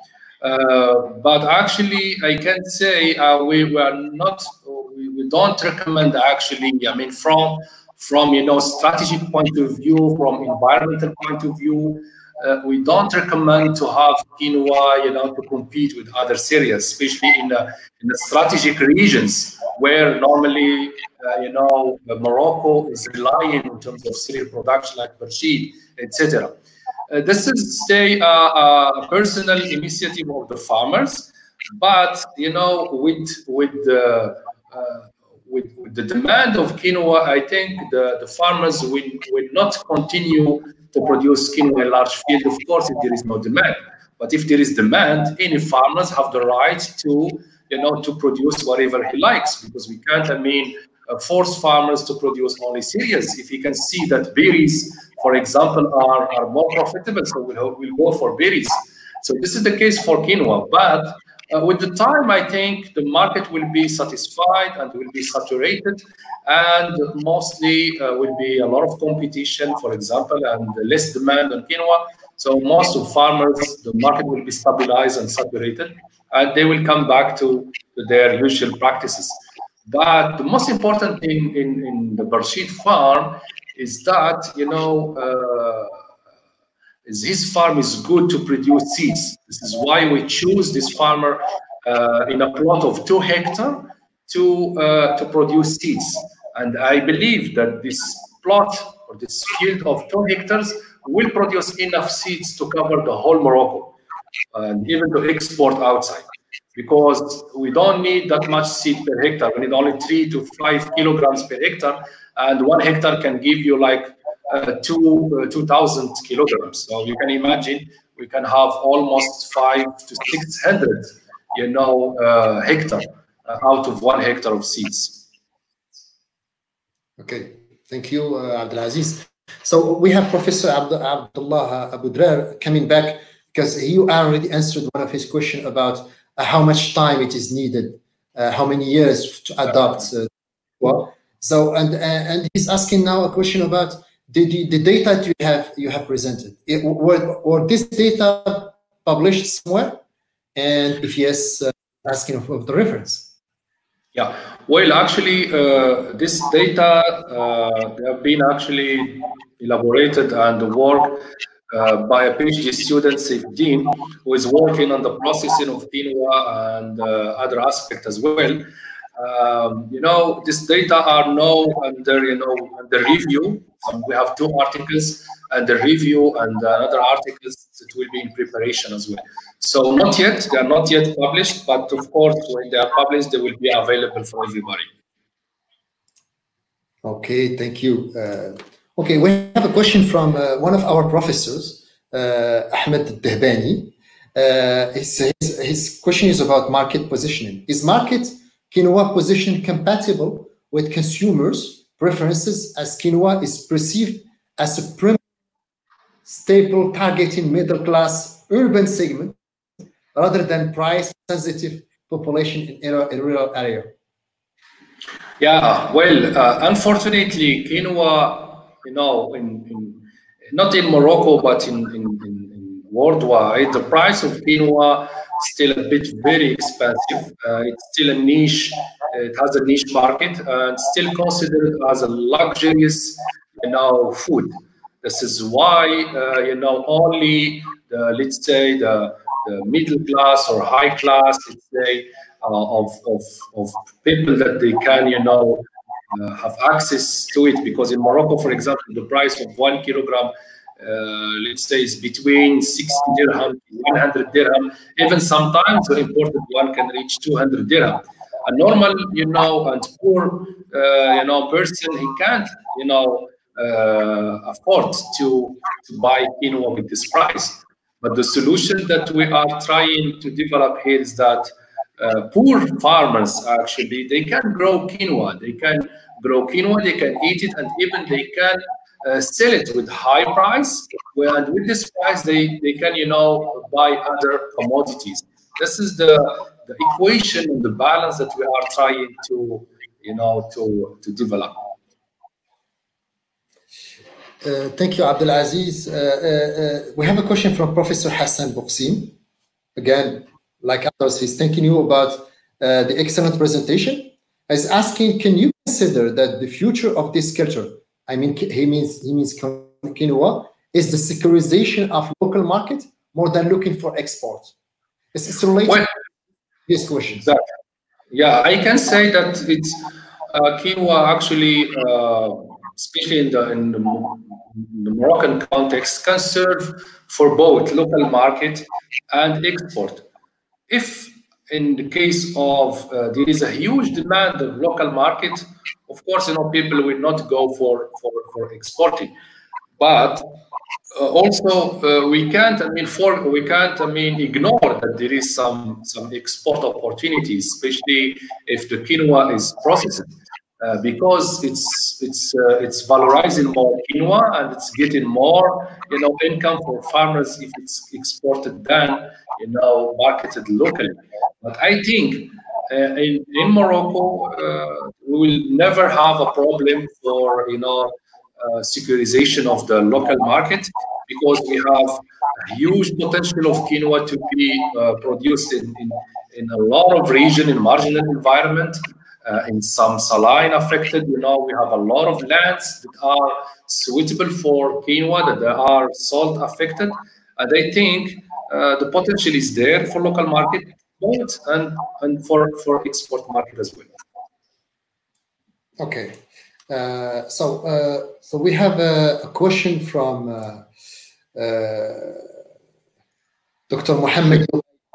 Uh, but actually, I can say uh, we were not, we, we don't recommend actually, I mean, from, from, you know, strategic point of view, from environmental point of view, uh, we don't recommend to have quinoa, you know, to compete with other cereals, especially in the, in the strategic regions where normally Uh, you know, Morocco is relying in terms of cereal production like Rashid, et cetera. Uh, this is, say, uh, a personal initiative of the farmers, but you know, with with the uh, with, with the demand of quinoa, I think the the farmers will will not continue to produce quinoa in large field. Of course, if there is no demand, but if there is demand, any farmers have the right to, you know, to produce whatever he likes, because we can't, I mean, Uh, force farmers to produce only cereals. If you can see that berries, for example, are, are more profitable, so we'll, we'll go for berries. So this is the case for quinoa. But uh, with the time, I think the market will be satisfied and will be saturated, and mostly uh, will be a lot of competition, for example, and less demand on quinoa. So most of farmers, the market will be stabilized and saturated, and they will come back to, to their usual practices. But the most important thing in, in the Rashid farm is that, you know, uh, is his farm is good to produce seeds. This is why we choose this farmer uh, in a plot of two hectares to, uh, to produce seeds. And I believe that this plot or this field of two hectares will produce enough seeds to cover the whole Morocco and even to export outside. Because we don't need that much seed per hectare. We need only three to five kilograms per hectare, and one hectare can give you like uh, two uh, two thousand kilograms. So you can imagine we can have almost five to six hundred, you know, uh, hectare uh, out of one hectare of seeds. Okay, thank you, uh, Abdelaziz. So we have Professor Abd Abdullah Abu Drar coming back, because he already answered one of his questions about Uh, how much time it is needed, uh, how many years to adopt. Uh, well, so and uh, and he's asking now a question about the, the, the data that you have you have presented. It, were, were this data published somewhere? And if yes, uh, asking of, of the reference. Yeah, well, actually, uh, this data uh, they have been actually elaborated and worked Uh, by a PhD student, ESAFE In, who is working on the processing of quinoa and uh, other aspects as well. Um, you know, this data are now under, you know, under review. Um, we have two articles under review and another articles that will be in preparation as well. So not yet, they are not yet published, but of course, when they are published, they will be available for everybody. Okay, thank you. Uh, okay, we have a question from uh, one of our professors, uh, Ahmed Dehbani. Uh, his, his, his question is about market positioning. Is market quinoa position compatible with consumers' preferences, as quinoa is perceived as a premium staple targeting middle-class urban segment rather than price-sensitive population in a rural area? Yeah, well, uh, unfortunately, quinoa, you know, in, in not in Morocco, but in, in, in, in worldwide, the price of quinoa is still a bit very expensive. Uh, it's still a niche. It has a niche market and still considered as a luxurious, you know, food. This is why, uh, you know, only the, let's say the, the middle class or high class, let's say, uh, of, of, of people that they can, you know, uh, have access to it. Because in Morocco, for example, the price of one kilogram, uh, let's say, is between sixty dirham, one hundred dirham. Even sometimes the imported one can reach two hundred dirham. A normal, you know, and poor, uh, you know, person, he can't, you know, uh, afford to, to buy quinoa with this price. But the solution that we are trying to develop here is that uh, poor farmers, actually, they can grow quinoa. They can grow quinoa, they can eat it, and even they can uh, sell it with high price. And with this price, they, they can, you know, buy other commodities. This is the, the equation and the balance that we are trying to, you know, to, to develop. Uh, thank you, Abdelaziz. Uh, uh, uh, we have a question from Professor Hassan Bouksim. Again, like others, he's thanking you about uh, the excellent presentation. He's asking, can you consider that the future of this culture, I mean, he means he means quinoa, is the securitization of local market more than looking for export? It's, it's related well, to this question. Exactly. Yeah, I can say that it's uh, quinoa actually. Uh, especially in the, in, the, in the Moroccan context, can serve for both local market and export. If in the case of uh, there is a huge demand of local market, of course, you know, people will not go for, for, for exporting. But uh, also uh, we can't, I mean, for we can't, I mean, ignore that there is some, some export opportunities, especially if the quinoa is processed. Uh, because it's it's uh, it's valorizing more quinoa and it's getting more, you know, income for farmers if it's exported than, you know, marketed locally. But I think uh, in in Morocco uh, we will never have a problem for, you know, uh, securitization of the local market, because we have a huge potential of quinoa to be uh, produced in, in in a lot of region in marginal environment. Uh, in some saline affected, you know, we have a lot of lands that are suitable for quinoa, that they are salt affected. And I think uh, the potential is there for local market both and, and for, for export market as well. Okay. Uh, so, uh, so we have a, a question from uh, uh, Doctor Mohammed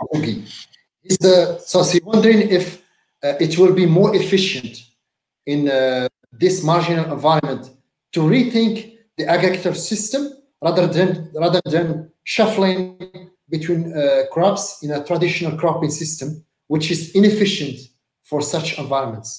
He's the, so he's wondering if Uh, it will be more efficient in uh, this marginal environment to rethink the agriculture system rather than rather than shuffling between uh, crops in a traditional cropping system, which is inefficient for such environments.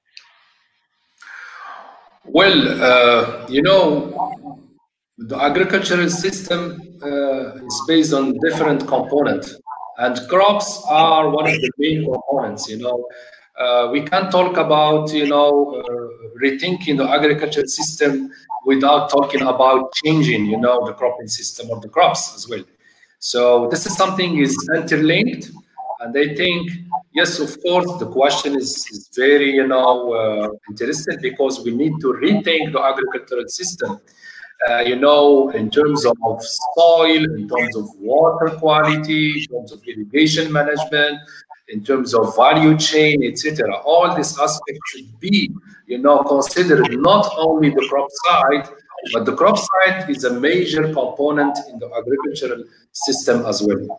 Well, uh, you know, the agricultural system uh, is based on different components. And crops are one of the main components, you know. Uh, we can't talk about, you know, uh, rethinking the agricultural system without talking about changing, you know, the cropping system or the crops as well. So this is something is interlinked. And I think, yes, of course, the question is, is very, you know, uh, interesting, because we need to rethink the agricultural system. Uh, you know, in terms of soil, in terms of water quality, in terms of irrigation management, in terms of value chain, et cetera. All these aspects should be, you know, considered not only the crop side, but the crop side is a major component in the agricultural system as well.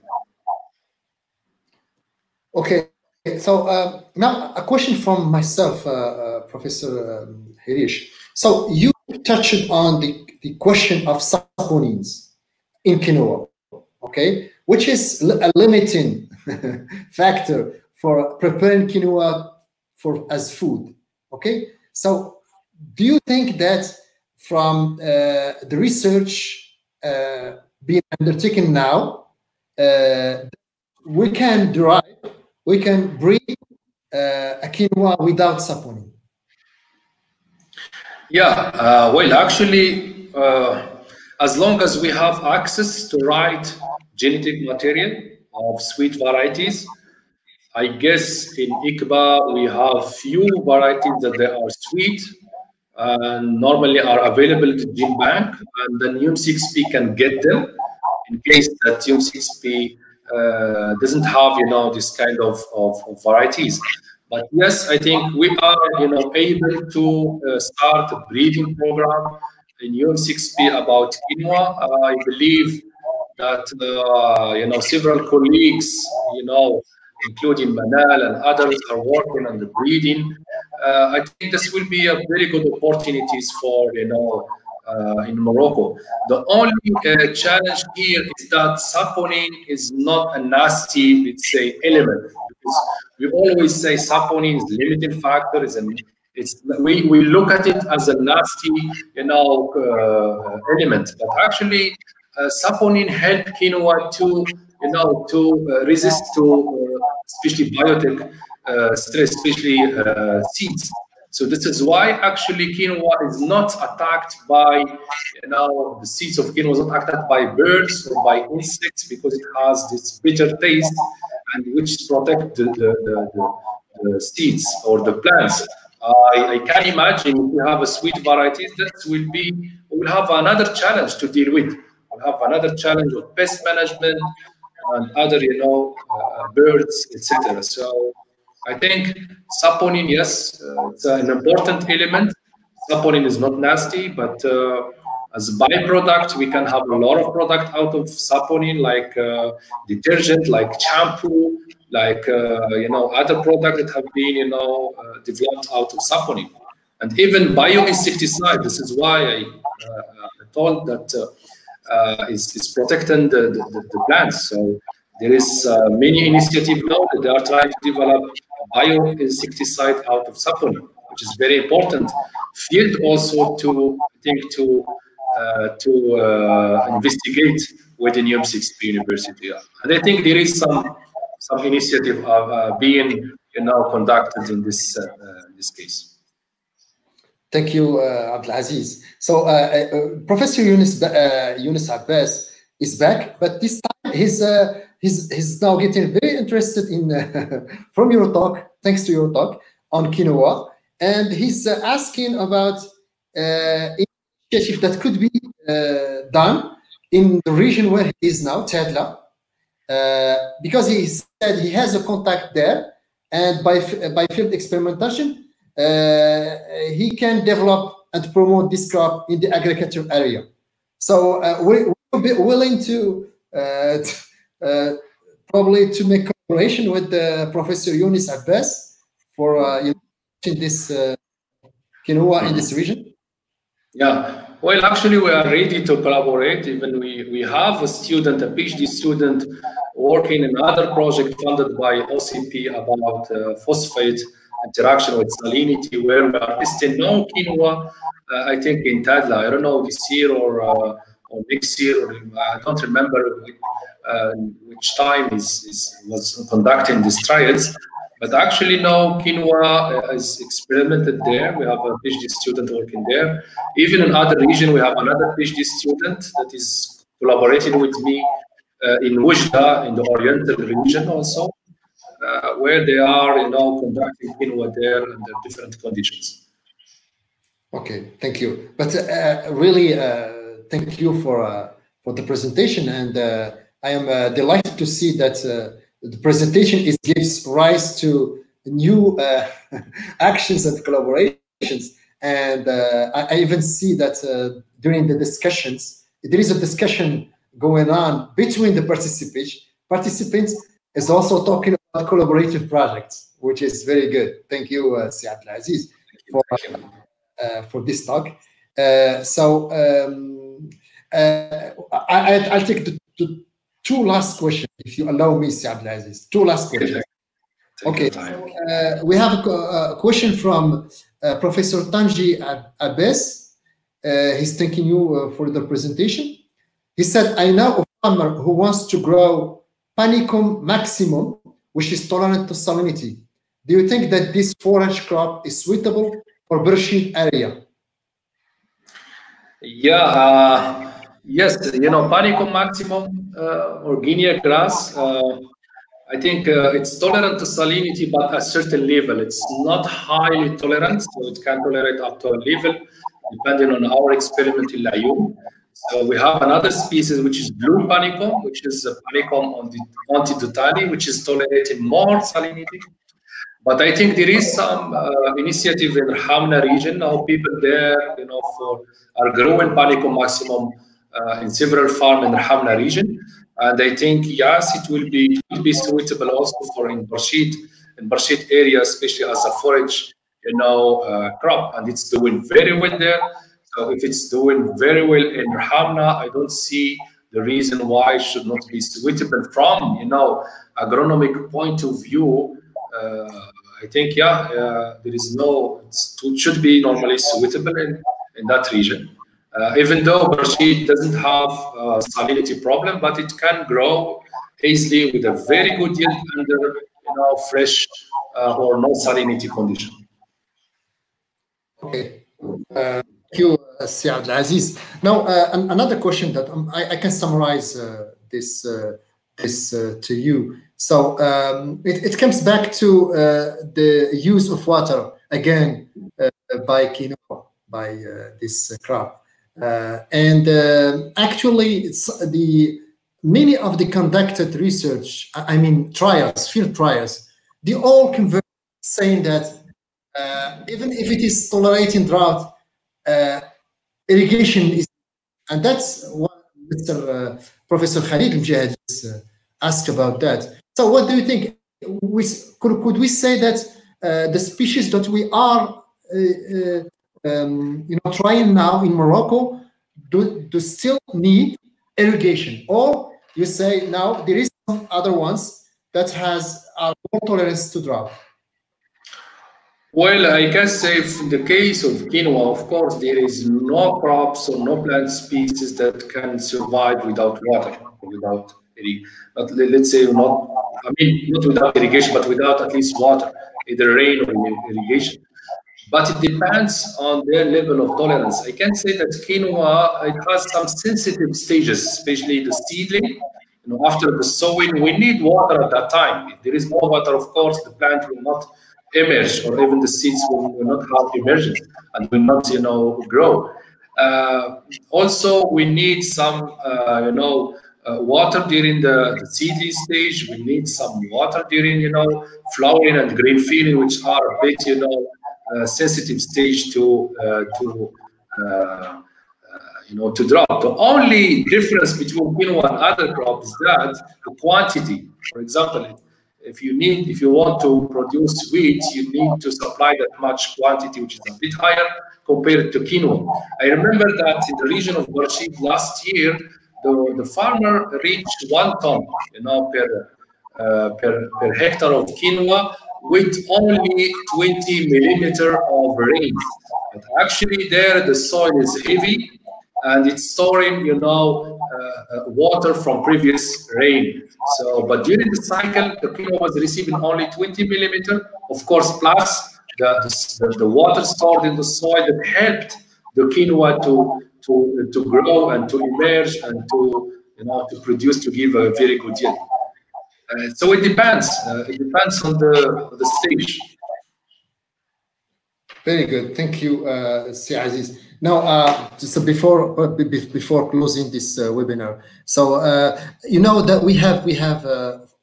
Okay, so uh, now a question from myself, uh, uh, Professor um, HIRICH. So you touched on the, the question of saponins in quinoa, okay, which is a limiting factor for preparing quinoa for as food, okay? So do you think that from uh, the research uh, being undertaken now, uh, we can derive, we can breed uh, a quinoa without saponin? Yeah, uh, well, actually, uh, as long as we have access to right genetic material of sweet varieties, I guess in I C B A we have few varieties that they are sweet and normally are available to gene bank, and then U M six P can get them in case that U M six P uh, doesn't have, you know, this kind of, of, of varieties. But yes, I think we are, you know, able to uh, start a breeding program in U M six P about quinoa. Uh, I believe that, uh, you know, several colleagues, you know, including Manal and others, are working on the breeding. Uh, I think this will be a very good opportunities for, you know, uh, in Morocco. The only uh, challenge here is that saponin is not a nasty, let's say, element. Because we always say saponin is limiting factor. Is an, it's we we look at it as a nasty, you know, uh, element, but actually, uh, saponin help quinoa to, you know, to uh, resist to uh, especially biotic uh, stress, especially uh, seeds. So this is why actually quinoa is not attacked by, you know, the seeds of quinoa is not attacked by birds or by insects, because it has this bitter taste and which protect the, the, the, the, the seeds or the plants. I, I can imagine if we have a sweet varieties, that will be, we'll have another challenge to deal with. We'll have another challenge of pest management and other, you know, uh, birds, et cetera. So I think saponin, yes, uh, it's an important element. Saponin is not nasty, but uh, as a byproduct, we can have a lot of product out of saponin, like uh, detergent, like shampoo, like uh, you know, other products that have been, you know, uh, developed out of saponin, and even bioinsecticide. This is why I uh, told that uh, uh, is is protecting the, the, the plants. So there is uh, many initiatives now that they are trying to develop bioinsecticide out of saponin, which is very important field also to I think to uh, to uh, investigate within U M six P University. And I think there is some some initiative of uh, being, you know, conducted in this uh, uh, in this case. Thank you, uh, Abdelaziz. So uh, uh, Professor Yunus uh, Yunus Abbas is back, but this time he's uh, he's he's now getting very interested in uh, from your talk, thanks to your talk on quinoa, and he's uh, asking about uh, initiative that could be uh, done in the region where he is now, Tadla, uh, because he said he has a contact there, and by by field experimentation, uh, he can develop and promote this crop in the agriculture area. So uh, we will be willing to uh, uh, probably to make cooperation with uh, Professor Yunus Abbas for uh, you know, this uh, quinoa in this region. Yeah, well, actually, we are ready to collaborate. Even we we have a student, a PhD student, working in another project funded by O C P about uh, phosphate interaction with salinity, where we are testing no quinoa. Uh, I think in Tadla, I don't know this year or uh, or next year, or I don't remember uh, which time is, is was conducting these trials. But actually, no, quinoa is experimented there. We have a PhD student working there. Even in other region, we have another PhD student that is collaborating with me uh, in Wujda, in the Oriental region also, uh, where they are, you know, conducting quinoa there under different conditions. Okay, thank you. But uh, really, uh, thank you for uh, for the presentation, and uh, I am uh, delighted to see that uh, the presentation is gives rise to new uh, actions and collaborations. And uh, I, I even see that uh, during the discussions, there is a discussion going on between the participants. Participants is also talking about collaborative projects, which is very good. Thank you, uh, Si Abdelaziz, for uh, for this talk. Uh, so um, uh, I, I, I'll take the, the two last questions, if you allow me, Si Abdelaziz. Two last questions. Okay, so, uh, we have a, a question from uh, Professor Tanji Abbas. Uh, he's thanking you uh, for the presentation. He said, I know a farmer who wants to grow Panicum maximum, which is tolerant to salinity. Do you think that this forage crop is suitable for Bershid area? Yeah, uh, yes, you know, Panicum maximum uh, or Guinea grass, uh, I think uh, it's tolerant to salinity, but at a certain level. It's not highly tolerant, so it can tolerate up to a level, depending on our experiment in Layoum. So we have another species, which is blue panicum, which is a panicum antidotali, which is tolerating more salinity. But I think there is some uh, initiative in the Hamna region. Now people there, you know, for are growing panicum maximum uh, in several farms in the Hamna region. And I think, yes, it will be, it will be suitable also for in Bershid, in Bershid area, especially as a forage, you know, uh, crop. And it's doing very well there. So if it's doing very well in Hamna, I don't see the reason why it should not be suitable from, you know, agronomic point of view. Uh, I think, yeah, uh, there is no, it's, it should be normally suitable in, in that region. Uh, even though Bershid doesn't have a salinity problem, but it can grow easily with a very good yield under, you know, fresh uh, or no salinity condition. Okay. Uh, thank you, uh, Si Abdelaziz. Now, uh, another question that um, I, I can summarize uh, this, uh, this uh, to you. So um, it, it comes back to uh, the use of water, again, uh, by quinoa, by uh, this uh, crop. Uh, and uh, actually, it's the many of the conducted research, I mean trials, field trials, they all converge saying that uh, even if it is tolerating drought, uh, irrigation is, and that's what Mister Uh, Professor Khalid Mujahid uh, asked about that. So what do you think? We, could, could we say that uh, the species that we are uh, uh, Um, you know, trying now in Morocco, do, do still need irrigation, or you say now there is some other ones that has a more tolerance to drought? Well, I can say in the case of quinoa, of course, there is no crops or no plant species that can survive without water, or without irrigation. Let's say not, I mean, not without irrigation, but without at least water, either rain or irrigation. But it depends on their level of tolerance. I can say that quinoa, it has some sensitive stages, especially the seedling. You know, after the sowing, we need water at that time. If there is no water, of course, the plant will not emerge, or even the seeds will, will not have emergence and will not, you know, grow. Uh, also, we need some, uh, you know, uh, water during the, the seedling stage. We need some water during, you know, flowering and grain filling, which are a bit, you know, Uh, sensitive stage to uh, to uh, uh, you know to drought. The only difference between quinoa and other crops is that the quantity. For example, if you need if you want to produce wheat, you need to supply that much quantity, which is a bit higher compared to quinoa. I remember that in the region of Bershid last year, the the farmer reached one ton, you know, per uh, per per hectare of quinoa, with only twenty millimeter of rain. But actually there the soil is heavy and it's storing, you know, uh, water from previous rain. So, but during the cycle, the quinoa was receiving only twenty millimeter, of course, plus the, the, the water stored in the soil that helped the quinoa to, to, to grow and to emerge and to, you know, to produce, to give a very good yield. Uh, so it depends. Uh, it depends on the the stage. Very good. Thank you, uh, Si Aziz. Now, uh, so before before closing this uh, webinar, so uh, you know that we have we have uh,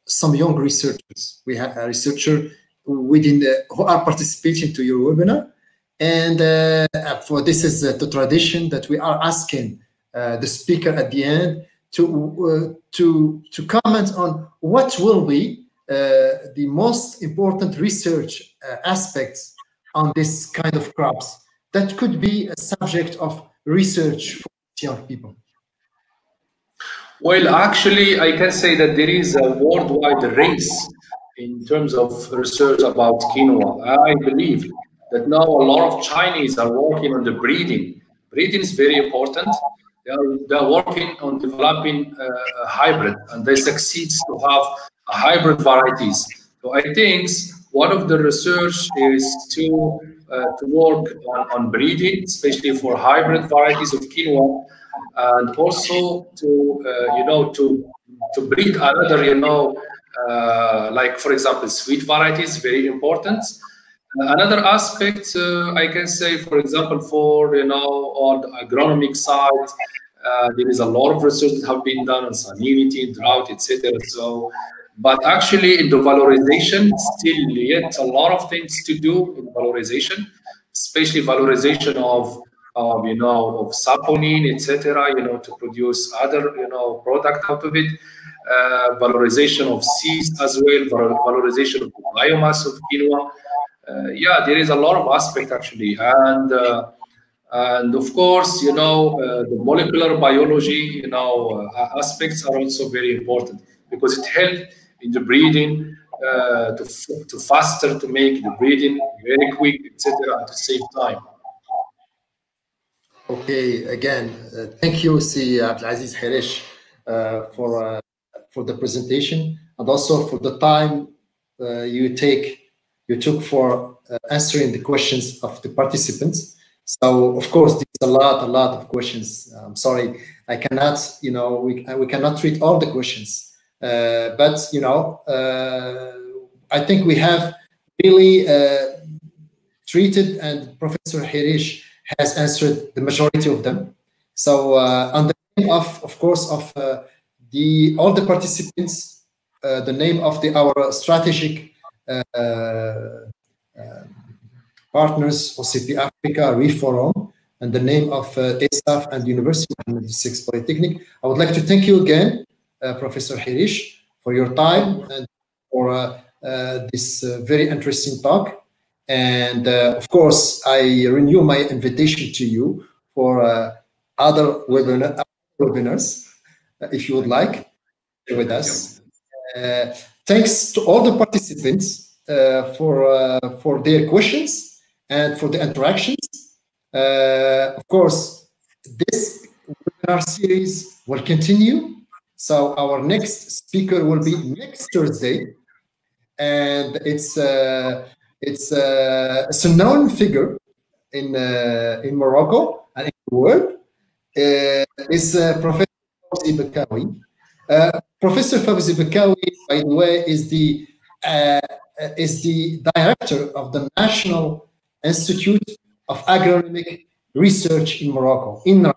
some young researchers. We have a researcher within the, who are participating to your webinar. And uh, for this is uh, the tradition that we are asking uh, the speaker at the end to, uh, to, to comment on what will be uh, the most important research uh, aspects on this kind of crops that could be a subject of research for young people. Well, actually, I can say that there is a worldwide race in terms of research about quinoa. I believe that now a lot of Chinese are working on the breeding. Breeding is very important. They are, they are working on developing uh, a hybrid, and they succeed to have a hybrid varieties. So I think one of the research is to uh, to work on, on breeding, especially for hybrid varieties of quinoa, and also to uh, you know to to breed another you know uh, like for example sweet varieties, very important. Another aspect uh, I can say, for example, for you know on the agronomic side, uh, there is a lot of research that have been done on salinity, drought, et cetera. So, but actually in the valorization, still yet a lot of things to do in valorization, especially valorization of of you know of saponin, et cetera. You know to produce other you know product out of it. Uh, valorization of seeds as well, valorization of the biomass of quinoa. Uh, yeah, there is a lot of aspect actually, and uh, and of course, you know, uh, the molecular biology, you know, uh, aspects are also very important because it helps in the breeding uh, to to faster to make the breeding very quick, et cetera, and to save time. Okay, again, uh, thank you, Si Abdelaziz HIRICH, uh, for uh, for the presentation and also for the time uh, you take. you took for uh, answering the questions of the participants. So, of course, there's a lot, a lot of questions. I'm sorry, I cannot, you know, we, we cannot treat all the questions. Uh, but, you know, uh, I think we have really uh, treated, and Professor HIRICH has answered the majority of them. So, uh, on the name of, of course, of uh, the all the participants, uh, the name of the our strategic Uh, uh, partners, O C P-Africa, RUFORUM, and the name of uh, ESAFE and University of Mohammed the sixth Polytechnic. I would like to thank you again, uh, Professor HIRICH, for your time and for uh, uh, this uh, very interesting talk. And uh, of course, I renew my invitation to you for uh, other webinar, webinars, uh, if you would like, with us. Uh, thanks to all the participants uh, for uh, for their questions and for the interactions. Uh, of course, this webinar series will continue. So our next speaker will be next Thursday, and it's uh, it's, uh, it's a known figure in uh, in Morocco and in the world. Uh, it's uh, Professor Fawzi Bakawi. Uh, Professor Fawzi Bakawi, by the way, is the uh, is the director of the National Institute of Agronomic Research in Morocco. In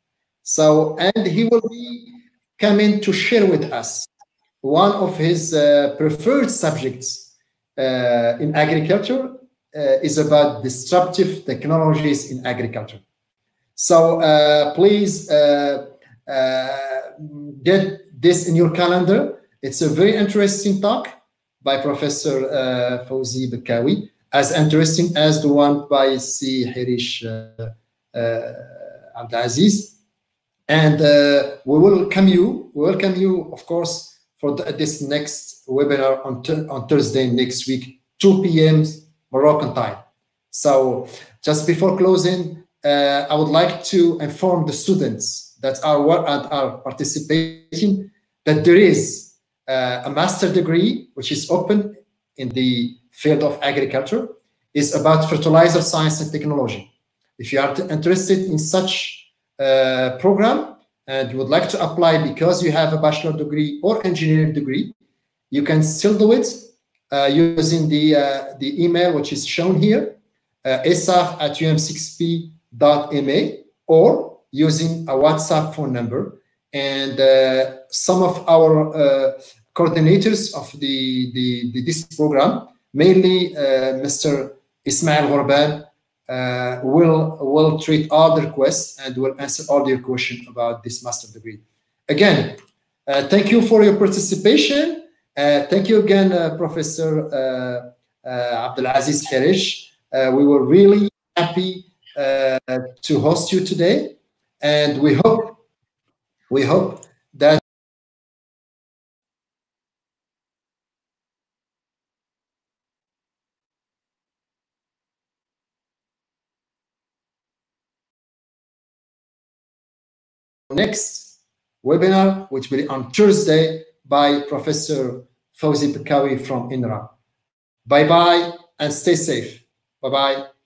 so, and he will be coming to share with us one of his uh, preferred subjects uh, in agriculture uh, is about disruptive technologies in agriculture. So uh, please uh, uh, get this in your calendar. It's a very interesting talk by Professor uh, Fawzi Bakawi, as interesting as the one by Si HIRICH uh, uh, Abdelaziz. And uh, we welcome you, we welcome you, of course, for the, this next webinar on, on Thursday next week, two P M Moroccan time. So just before closing, uh, I would like to inform the students that are and are participating that there is uh, a master degree which is open in the field of agriculture. Is about fertilizer science and technology. If you are interested in such uh, program and you would like to apply because you have a bachelor degree or engineering degree, you can still do it uh, using the uh, the email which is shown here, uh, esaf at u m six p dot m a, or using a WhatsApp phone number. And uh, some of our uh, coordinators of the, the, the this program, mainly uh, Mister Ismail Ghorban, uh, will will treat all the requests and will answer all your questions about this master degree. Again, uh, thank you for your participation. Uh, thank you again, uh, Professor uh, uh, Abdelaziz HIRICH. Uh, we were really happy uh, to host you today, and we hope we hope that next webinar, which will be on Thursday by Professor Fawzi Bakawi from I N R A. Bye bye and stay safe. Bye bye.